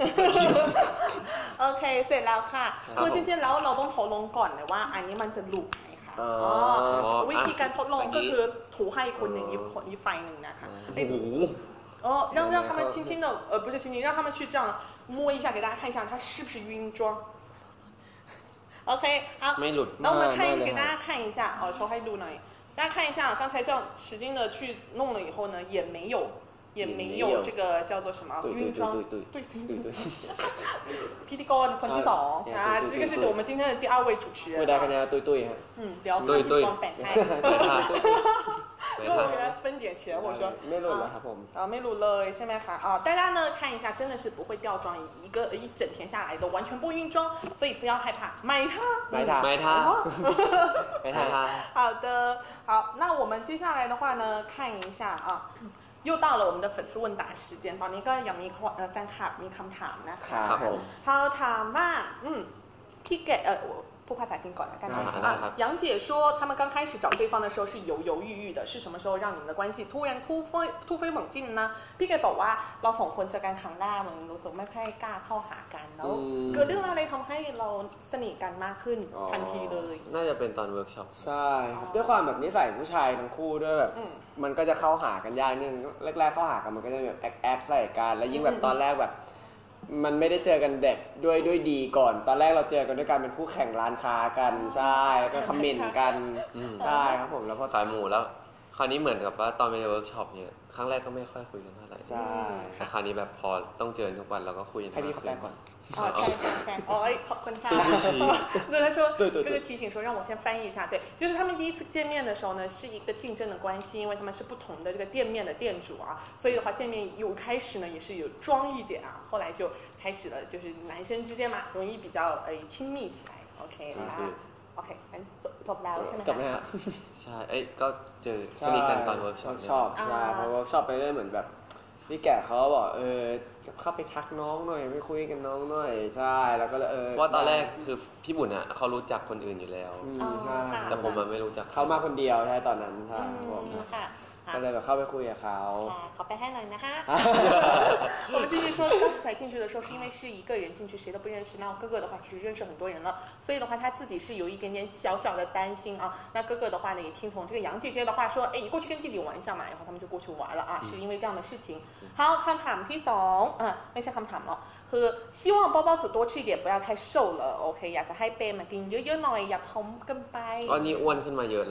โอเคเสร็จแล้วค่ะคือจริงๆแล้วเราต้องทดลองก่อนเลยว่าอันนี้มันจะหลุดไหมคะอ๋อวิธีการทดลองก็คือถูให้คนหนึ่งอีกคนอีกฝ่ายหนึ่งนะคะโอ้โห哦，让让他们轻轻的，呃，不是轻轻，让他们去这样摸一下，给大家看一下它是不是晕妆。OK， 好， ไม่หลุด那我们看给大家看一下，哦，抽ให้ดูหน่อย，大家看一下，刚才这样使劲的去弄了以后呢，也没有，也没有这个叫做什么晕妆，对对对对，พิธีกรคนที่สอง啊，这个是我们今天的第二位主持人。 ไม่ได้คะแนนตุ้ยๆฮะ嗯，不要把地方摆开。因为我给他分点钱，我说ไม่หลุดเหรอครับผม啊，没卤เลยใช่ไหมคะ啊，大家呢看一下，真的是不会掉妆，一个一整天下来都完全不晕妆，所以不要害怕，买它。 ไม่ทาไม่ท่าไม่ไม่ทาท่า好的，好，那我们接下来的话呢，看一下啊，又到了我们的粉丝问答时间，ตอนนี้ก็ยังมีเอ่อแฟนคลับมีคำถามนะคะครับผมเขาถามว่าอืมพี่แกเออ我พูดภาษาจีนก่อนแล้วกันนะได้啊ครับ杨姐说他们刚开始找对方的时候是犹犹豫豫的，是什么时候让你们的关系突然突飞突飛猛進呢？พี่แกบอกว่าเราสองคนเจอกันครั้งแรกมันรู้สึกไม่ค่อยกล้าเข้าหากันแล้วเกิดเรื่องอะไรทำให้เราสนิทกันมากขึ้นทันทีเลยน่าจะเป็นตอนเวิร์กช็อปใช่ด้วยความแบบนิสัยผู้ชายทั้งคู่ด้วยแบบอืมมันก็จะเข้าหากันยากนิดนึงแรกๆเข้าหากันมันก็จะแบบแอคแอคใส่กันแล้วยิ่งแบบตอนแรกแบบ มันไม่ได้เจอกันเด็กด้วยด้วยดีก่อน ตอนแรกเราเจอกันด้วยการเป็นคู่แข่งร้านค้ากันใช่แล้วก็คอมเมนต์กันอืมใช่ครับผมแล้วพอขายหมูแล้ว คราวนี้เหมือนกับว่าตอนไปเวิร์กช็อปเนี่ยครั้งแรกก็ไม่ค่อยคุยกันเท่าไหร่ใช่แต่คราวนี้แบบพอต้องเจอทุกวันเราก็คุยกันให้พี่เขาแปลก่อน哦，看一下看，哦，哎，ขอบคุณค่ะ对，他说， 对对对这个提醒说让我先翻译一下，对，就是他们第一次见面的时候呢，是一个竞争的关系，因为他们是不同的这个店面的店主啊，所以的话见面有开始呢也是有装一点啊，后来就开始了，就是男生之间嘛，容易比较呃亲密起来，OK 啊，OK，งั้นจบจบแล้วใช่ไหมจบไหมฮะใช่ เอ้ยก็เจอสนิทกันตอนเวิร์กช็อปชอบใช่เพราะเวิร์กช็อปไปเรื่อยเหมือนแบบพี่แก่เขาบอกเออเข้าไปทักน้องหน่อยไปคุยกันน้องหน่อยใช่แล้วก็เลยเออว่าตอนแรกคือพี่บุญอ่ะเขารู้จักคนอื่นอยู่แล้วอืมอ๋อใช่ค่ะแต่ผมมันไม่รู้จักเขามาคนเดียวใช่ตอนนั้นใช่อืผมมค่ะก็เลยแบบเข้าไปคุยกับเขาค่ะขอไปให้หน่อยนะคะ我们弟弟说当时才进去的时候是因为是一个人进去谁都不认识，那我哥哥的话其实认识很多人了，所以的话他自己是有一点点小小的担心啊。那哥哥的话呢也听从这个杨姐姐的话说，哎，你过去跟弟弟玩一下嘛，然后他们就过去玩了啊，是因为这样的事情。好，คำถามที่สองอ่ะไม่ใช่คำถามหรอกคือ希望包包子多吃一点不要太瘦了 OK อยากจะให้เปย์มากินเยอะๆหน่อยอย่าผอมเกินไปตอนนี้อ้วนขึ้นมาเยอะแล้วครับ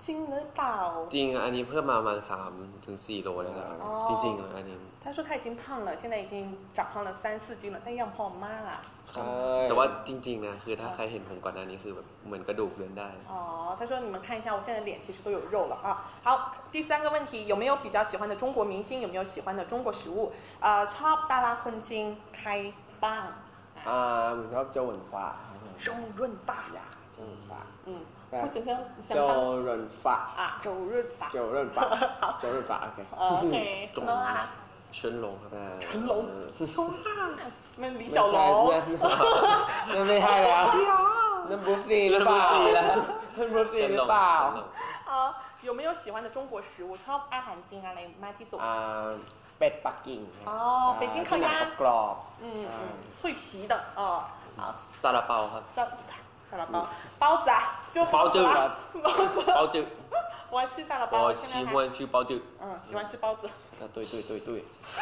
จริงหรือเปล่าจริงอันนี้เพิ่มมาประมาณสามถึงสี่โลแล้วนะจริงๆอันนี้他说他已经胖了现在已经长胖了三四斤了但ยังผอมมากอ่ะแต่ว่าจริงๆนะคือถ้าใครเห็นผมก่อนหน้านี้คือแบบเหมือนกระดูกเดินได้อ๋อ他说你们看一下我现在脸其实都有肉了啊好第三个问题有没有比较喜欢的中国明星有没有喜欢的中国食物呃ชอบดาราคนจริงใครบ้างอ่าผมชอบโจหวนฟ้า周润发呀โจหวนฟ้าอืม不行行โจหวนฟ้าอ่ะโจ润发โจหวนฟ้าโจหวนฟ้าโอเคโอเคน้องอ่ะเฉินหลงครับเฉินหลง冲浪มัน李小龙นั่นไม่ใช่แล้วนั่นบรูซลีหรือเปล่านั่นบรูซลีหรือเปล่าอ๋อ有没有喜欢的中国食物ชอบอาหารจีนอะไรมากที่สุดอ่าเป็ดปักกิ่งอ๋อเป็ดจิ้ง烤鸭กรอบอืมอืม脆皮的อ๋อซาลาเปาครับซาลาเปา包子啊就包子包子我爱吃ซาลาเปา我喜欢吃包子嗯喜欢吃包子对对对对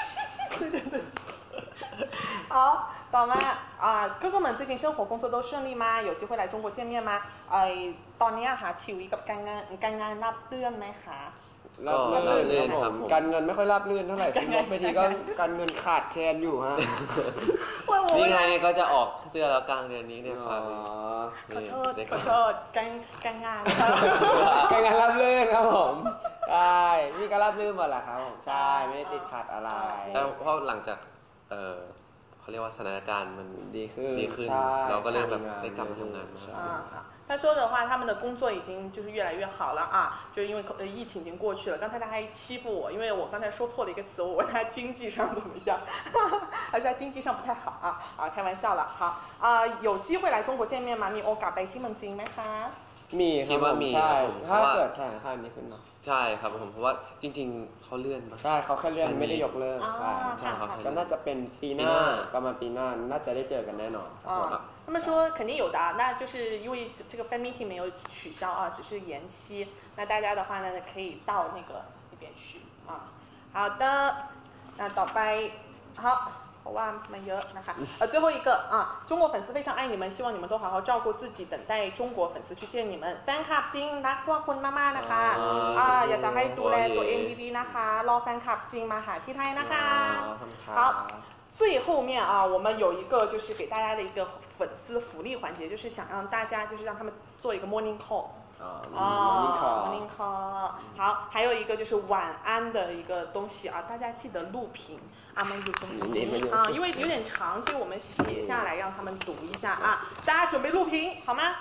好ต่อมาอ่า哥哥们最近生活工作都顺利吗有机会来中国见面吗ไอตอนนี้ค่ะชีวิตกับการงานการงานรับเลื่อนไหมคะรับเลื่อนครับผมการเงินไม่ค่อยรับเลื่อนเท่าไหร่ซื้อรถไปทีก็การเงินขาดแคลนอยู่ฮะนี่ไงก็จะออกเสื้อแล้วกลางเดือนนี้เนี่ยครับขอโทษขอโทษการการงานการงานรับเลื่อนครับผมใช่นี่ก็รับเลื่อนหมดแหละครับผมใช่ไม่ได้ติดขัดอะไรแต่เพราะหลังจากเออเขาเรียกว่าสถานการณ์มันดีขึ้นดีขึ้นเราก็เริ่มแบบได้กลับมาทำงาน他说的话，他们的工作已经就是越来越好了啊，就因为呃疫情已经过去了。刚才他还欺负我，因为我刚才说错了一个词，我问他经济上怎么样，他说他经济上不太好啊啊，开玩笑了。好啊，有机会来中国见面吗？มีโอกาสไปที่เมืองจีนไหมคะมีครับผมใช่ถ้าเกิดสถานการณ์นี้ขึ้นเนาะใช่ครับผมเพราะว่าจริงๆเขาเลื่อนใช่เขาแค่เลื่อนไม่ได้ยกเลิกใช่ใช่ครับก็น่าจะเป็นปีหน้าประมาณปีหน้าน่าจะได้เจอกันแน่นอนครับ他们说肯定有的，那就是因为这个 fan meeting 没有取消啊，只是延期。那大家的话呢，可以到那个那边去啊。好的，那ต่อไป好。เพราะว่ามันเยอะนะคะ呃最后一个啊中国粉丝非常爱你们希望你们都好好照顾自己等待中国粉丝去见你们แฟนคลับจริงรักพวกคุณมากๆนะคะอ่าอยากจะให้ดูแลตัวเองดีๆนะคะรอแฟนคลับจริงมาหาที่ไทยนะคะ好最后面啊我们有一个就是给大家的一个粉丝福利环节就是想让大家就是让他们做一个 morning call啊 morning call 好还有一个就是晚安的一个东西啊大家记得录屏啊们有东西啊因为有点长所以我们写下来让他们读一下啊大家准备录屏好吗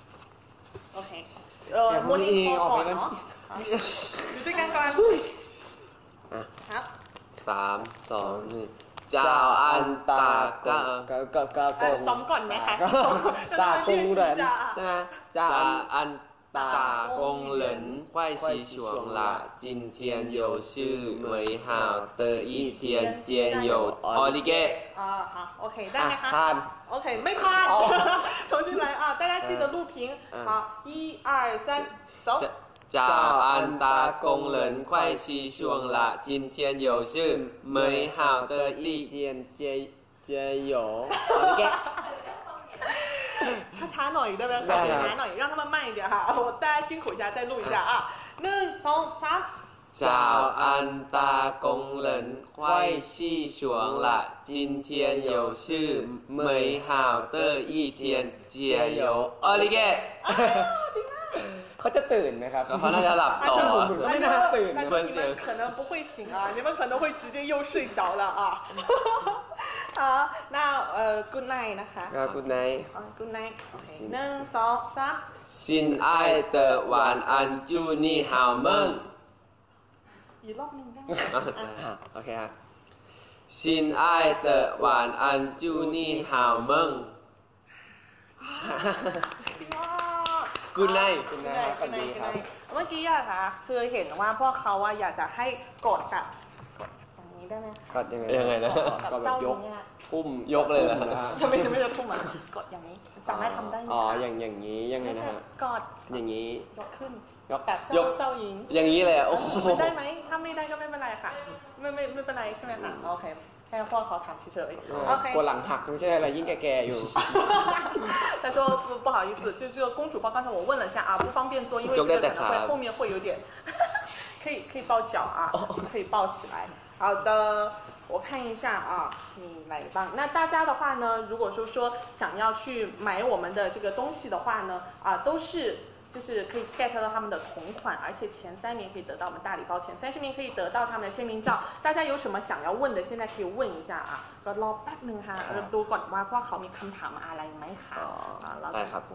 OK 呃 morning call ก่อนเนาะอยู่ด้วยกันก่อนครับสามสองหนึ่งเจ้าอันตากงก็ก็ก็ซ้อมก่อนไหมคะตากงเหรินใช่ไหมเจ้าอัน打工人坏习爽啦！今天又是美好的一天，见有奥利给啊，好 ，OK， ได้ไหมคะผ่าน OK ไม่ผ่าน重新来啊！大家记得录屏，好，一二三，走。 早安，打工人，快起床啦！今天又是美好的一天，见见有奥利给。 ช้าๆหน่อยได้ไหมคะช้าๆหน่อย让他们慢一点哈大家辛苦一下再录一下啊หนึ่งสองสาม早安，打工人，快起床啦！今天又是美好的一天，加油，奥利给！ เขาจะตื่นไหมครับเขาน่าจะหลับต่อไม่น่าตื่น你们可能不会醒啊你们可能会直接又睡着了啊好那呃 good night นะคะ good night good night หนึ่งสองสาม亲爱的晚安祝你好梦อีกรอบนึงได้ไหมโอเคครับ亲爱的晚安祝你好梦กูไนกูไนกูไนกูไนเมื่อกี้อะค่ะคือเห็นว่าพวกเขาอะอยากจะให้กดกับอย่างนี้ได้ไหมกดยังไงยังไงนะกดแบบยกทุ่มยกเลยนะทำไมจะไม่จะทุ่มอ่ะกดอย่างนี้สามารถทำได้ไหมอ๋ออย่างอย่างนี้ยังไงนะฮะกดอย่างนี้ยกขึ้นแบบเจ้าเจ้าหญิงอย่างนี้เลยโอ้ไม่ได้ไหมถ้าไม่ได้ก็ไม่เป็นไรค่ะไม่ไม่ไม่เป็นไรใช่ไหมคะโอเคแค่พ่อเขาถามเฉยๆ OK กลัวหลังหักไม่ใช่อะไรยิ่งแก่ๆอยู่他说不不好意思，就这个公主抱，刚才我问了一下啊，不方便做，因为这个可能会后面会有点，可以可以抱脚啊，可以抱起来。好的，我看一下啊，你来帮。那大家的话呢，如果说说想要去买我们的这个东西的话呢，啊，都是。就是可以 get 到他们的同款，而且前三名可以得到我们大礼包，前三十名可以得到他们的签名照。大家有什么想要问的，现在可以问一下啊。ก็รอแป๊บนึงค่ะดูก่อนว่าพวกเขามีคำถามอะไรไหมคะ啊，เรา再好。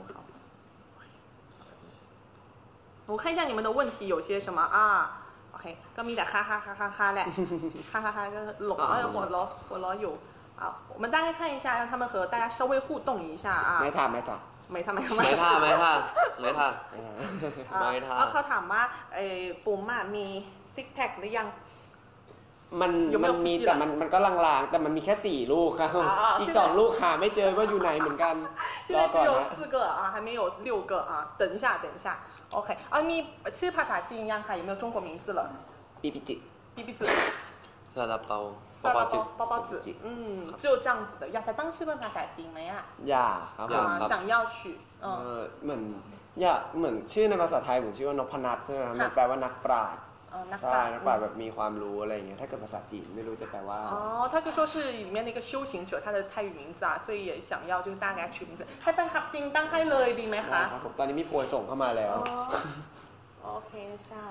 我看一下你们的问题有些什么啊 ？OK， ก็มีแต่ค่าค่าค่าค่าค่าแหละค่าค่าค่าก็หลงแล้วหัวล้อหัวล้ออยู่啊。我们大概看一下，让他们和大家稍微互动一下啊。 ไม่ทำไม่ทำไม่ทำไม่ทำไม่ท่าไม่ท่าไม่ท่าไม่ท่าเขาถามว่าไอ้ปุ่มมีซิกแพคหรือยังมันมันมีแต่มันมันก็ลางๆแต่มันมีแค่สี่ลูกครับอีกสองลูกหาไม่เจอว่าอยู่ไหนเหมือนกัน现在只有四个啊还没有六个啊等一下等一下 OK 啊มีชื่อภาษาจีนยังค่ะ有没有中国名字了ปีปิจิปีปิจิซาลาเปาซาลาเปา包包子嗯只有这样子的อยากจะตั้งชื่อเป็นภาษาจีนไหมอ่ะอยากครับผม想要去เออเหมือนอยากเหมือนชื่อในภาษาไทยเหมือนชื่อว่านพนัทใช่ไหมมันแปลว่านักปราชญ์ใช่นักปราชญ์แบบมีความรู้อะไรอย่างเงี้ยถ้าเกิดภาษาจีนไม่รู้จะแปลว่าอ๋อ他就说是里面的一个修行者他的泰语名字啊所以也想要就是大概取名字ให้แฟนคลับจริงตั้งให้เลยดีไหมคะครับผมตอนนี้มีโพยส่งเข้ามาแล้วโอเคใช่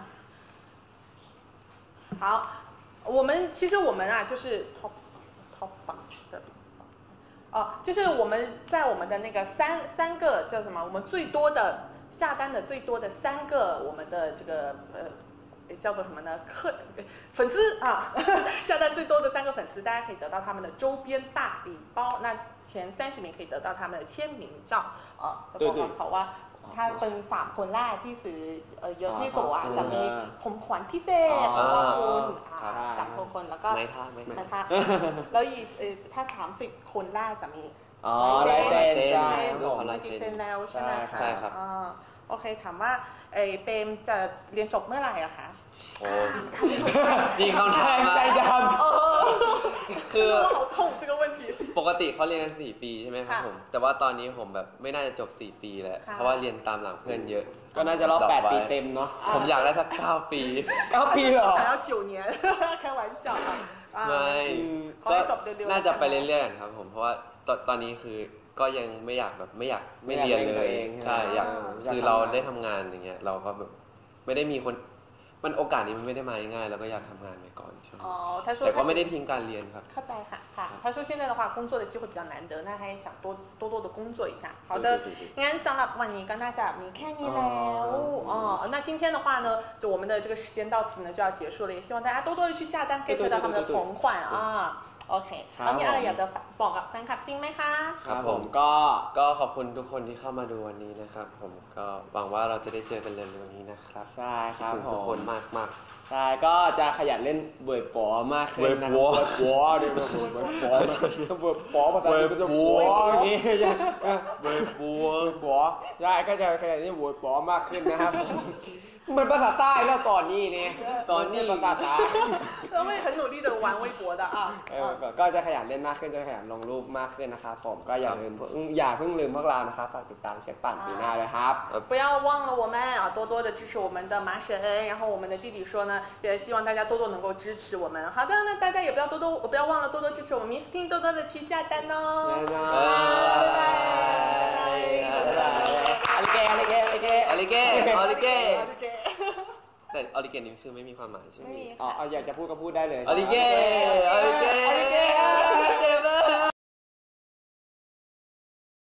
好我们其实我们啊就是 top top 榜的哦就是我们在我们的那个三三个叫什么我们最多的下单的最多的三个我们的这个呃叫做什么呢？客粉丝啊，下单最多的三个粉丝，大家可以得到他们的周边大礼包。那前三十名可以得到他们的签名照啊。แล้วก็เขาว่าถ้าเป็นสามคนแรกที่ซื้อเยอะที่สุดอ่ะจะมีของขวัญพิเศษของคุณจากทุกคนแล้วก็ไม่ท่าไม่ท่าแล้วอีกถ้าสามสิบคนแรกจะมีอ๋อลายเซ็นใช่ลายเซ็นแล้วใช่ไหมคะใช่ครับโอเคถามว่าเอเปรมจะเรียนจบเมื่อไหร่อะคะโอ้ดีคำถามใจดำคือปกติเขาเรียนกันสี่ปีใช่ไหมครับผมแต่ว่าตอนนี้ผมแบบไม่น่าจะจบสี่ปีแล้วเพราะว่าเรียนตามหลังเพื่อนเยอะก็น่าจะรอบแปดปีเต็มเนาะผมอยากได้สักเก้าปีเก้าปีเหรอ还要九年开玩笑ไม่ก็น่าจะไปเรื่อยๆครับผมเพราะว่าตอนนี้คือก็ยังไม่อยากแบบไม่อยากไม่เรียนเลยใช่อยากคือเราได้ทำงานอย่างเงี้ยเราก็แบบไม่ได้มีคนมันโอกาสนี้มันไม่ได้มาง่ายแล้วก็อยากทำงานไปก่อนใช่แต่ก็ไม่ได้ทิ้งการเรียนครับเข้าใจค่ะค่ะ他说现在的话工作的机会比较难得那他也想多多多的工作一下好的งั้นสำหรับวันนี้ก็น่าจะมีแค่นี้แล้วอ๋อ那今天的话呢就我们的这个时间到此呢就要结束了也希望大家多多的去下单 get 到他们的同款啊โอเคแล้วมีอะไรอยากจะบอกกับแฟนคลับจริงไหมคะครับผมก็ก็ขอบคุณทุกคนที่เข้ามาดูวันนี้นะครับผมก็หวังว่าเราจะได้เจอกันเร็วๆนี้นะครับใช่ครับทุกคนมากมากใช่ก็จะขยันเล่นเวิร์ดปอมากขึ้นนะเวิร์ดปอเดี๋ยวเวิร์ดปอเวิร์ดปอภาษาอังกฤษจะปัวอย่างนี้เวิร์ดปัวปัวใช่ก็จะขยันเล่นเวิร์ดปอมากขึ้นนะครับมันภาษาใต้แล้วตอนนี้เนี่ยตอนนี้ภาษาใต้เราไม่很努力的玩微博的啊ก็จะขยันเล่นมากขึ้นจะขยันลงรูปมากขึ้นนะครับผมก็อย่าลืมอย่าเพิ่งลืมพวกเรานะครับฝากติดตามเช็คปั่นปีหน้าด้วยครับ不要忘了我们啊多多的支持我们的麻神然后我们的弟弟说呢也希望大家多多能够支持我们好的那大家也不要多多不要忘了多多支持我们 Miss Ting 多多的去下单哦拜拜อลิเกอลิเกอลิเกอลิเกอลิเกแต่ออริเกนนี่คือไม่มีความหมายใช่ไหมอ๋ออยากจะพูดก็พูดได้เลยออริเกออริเก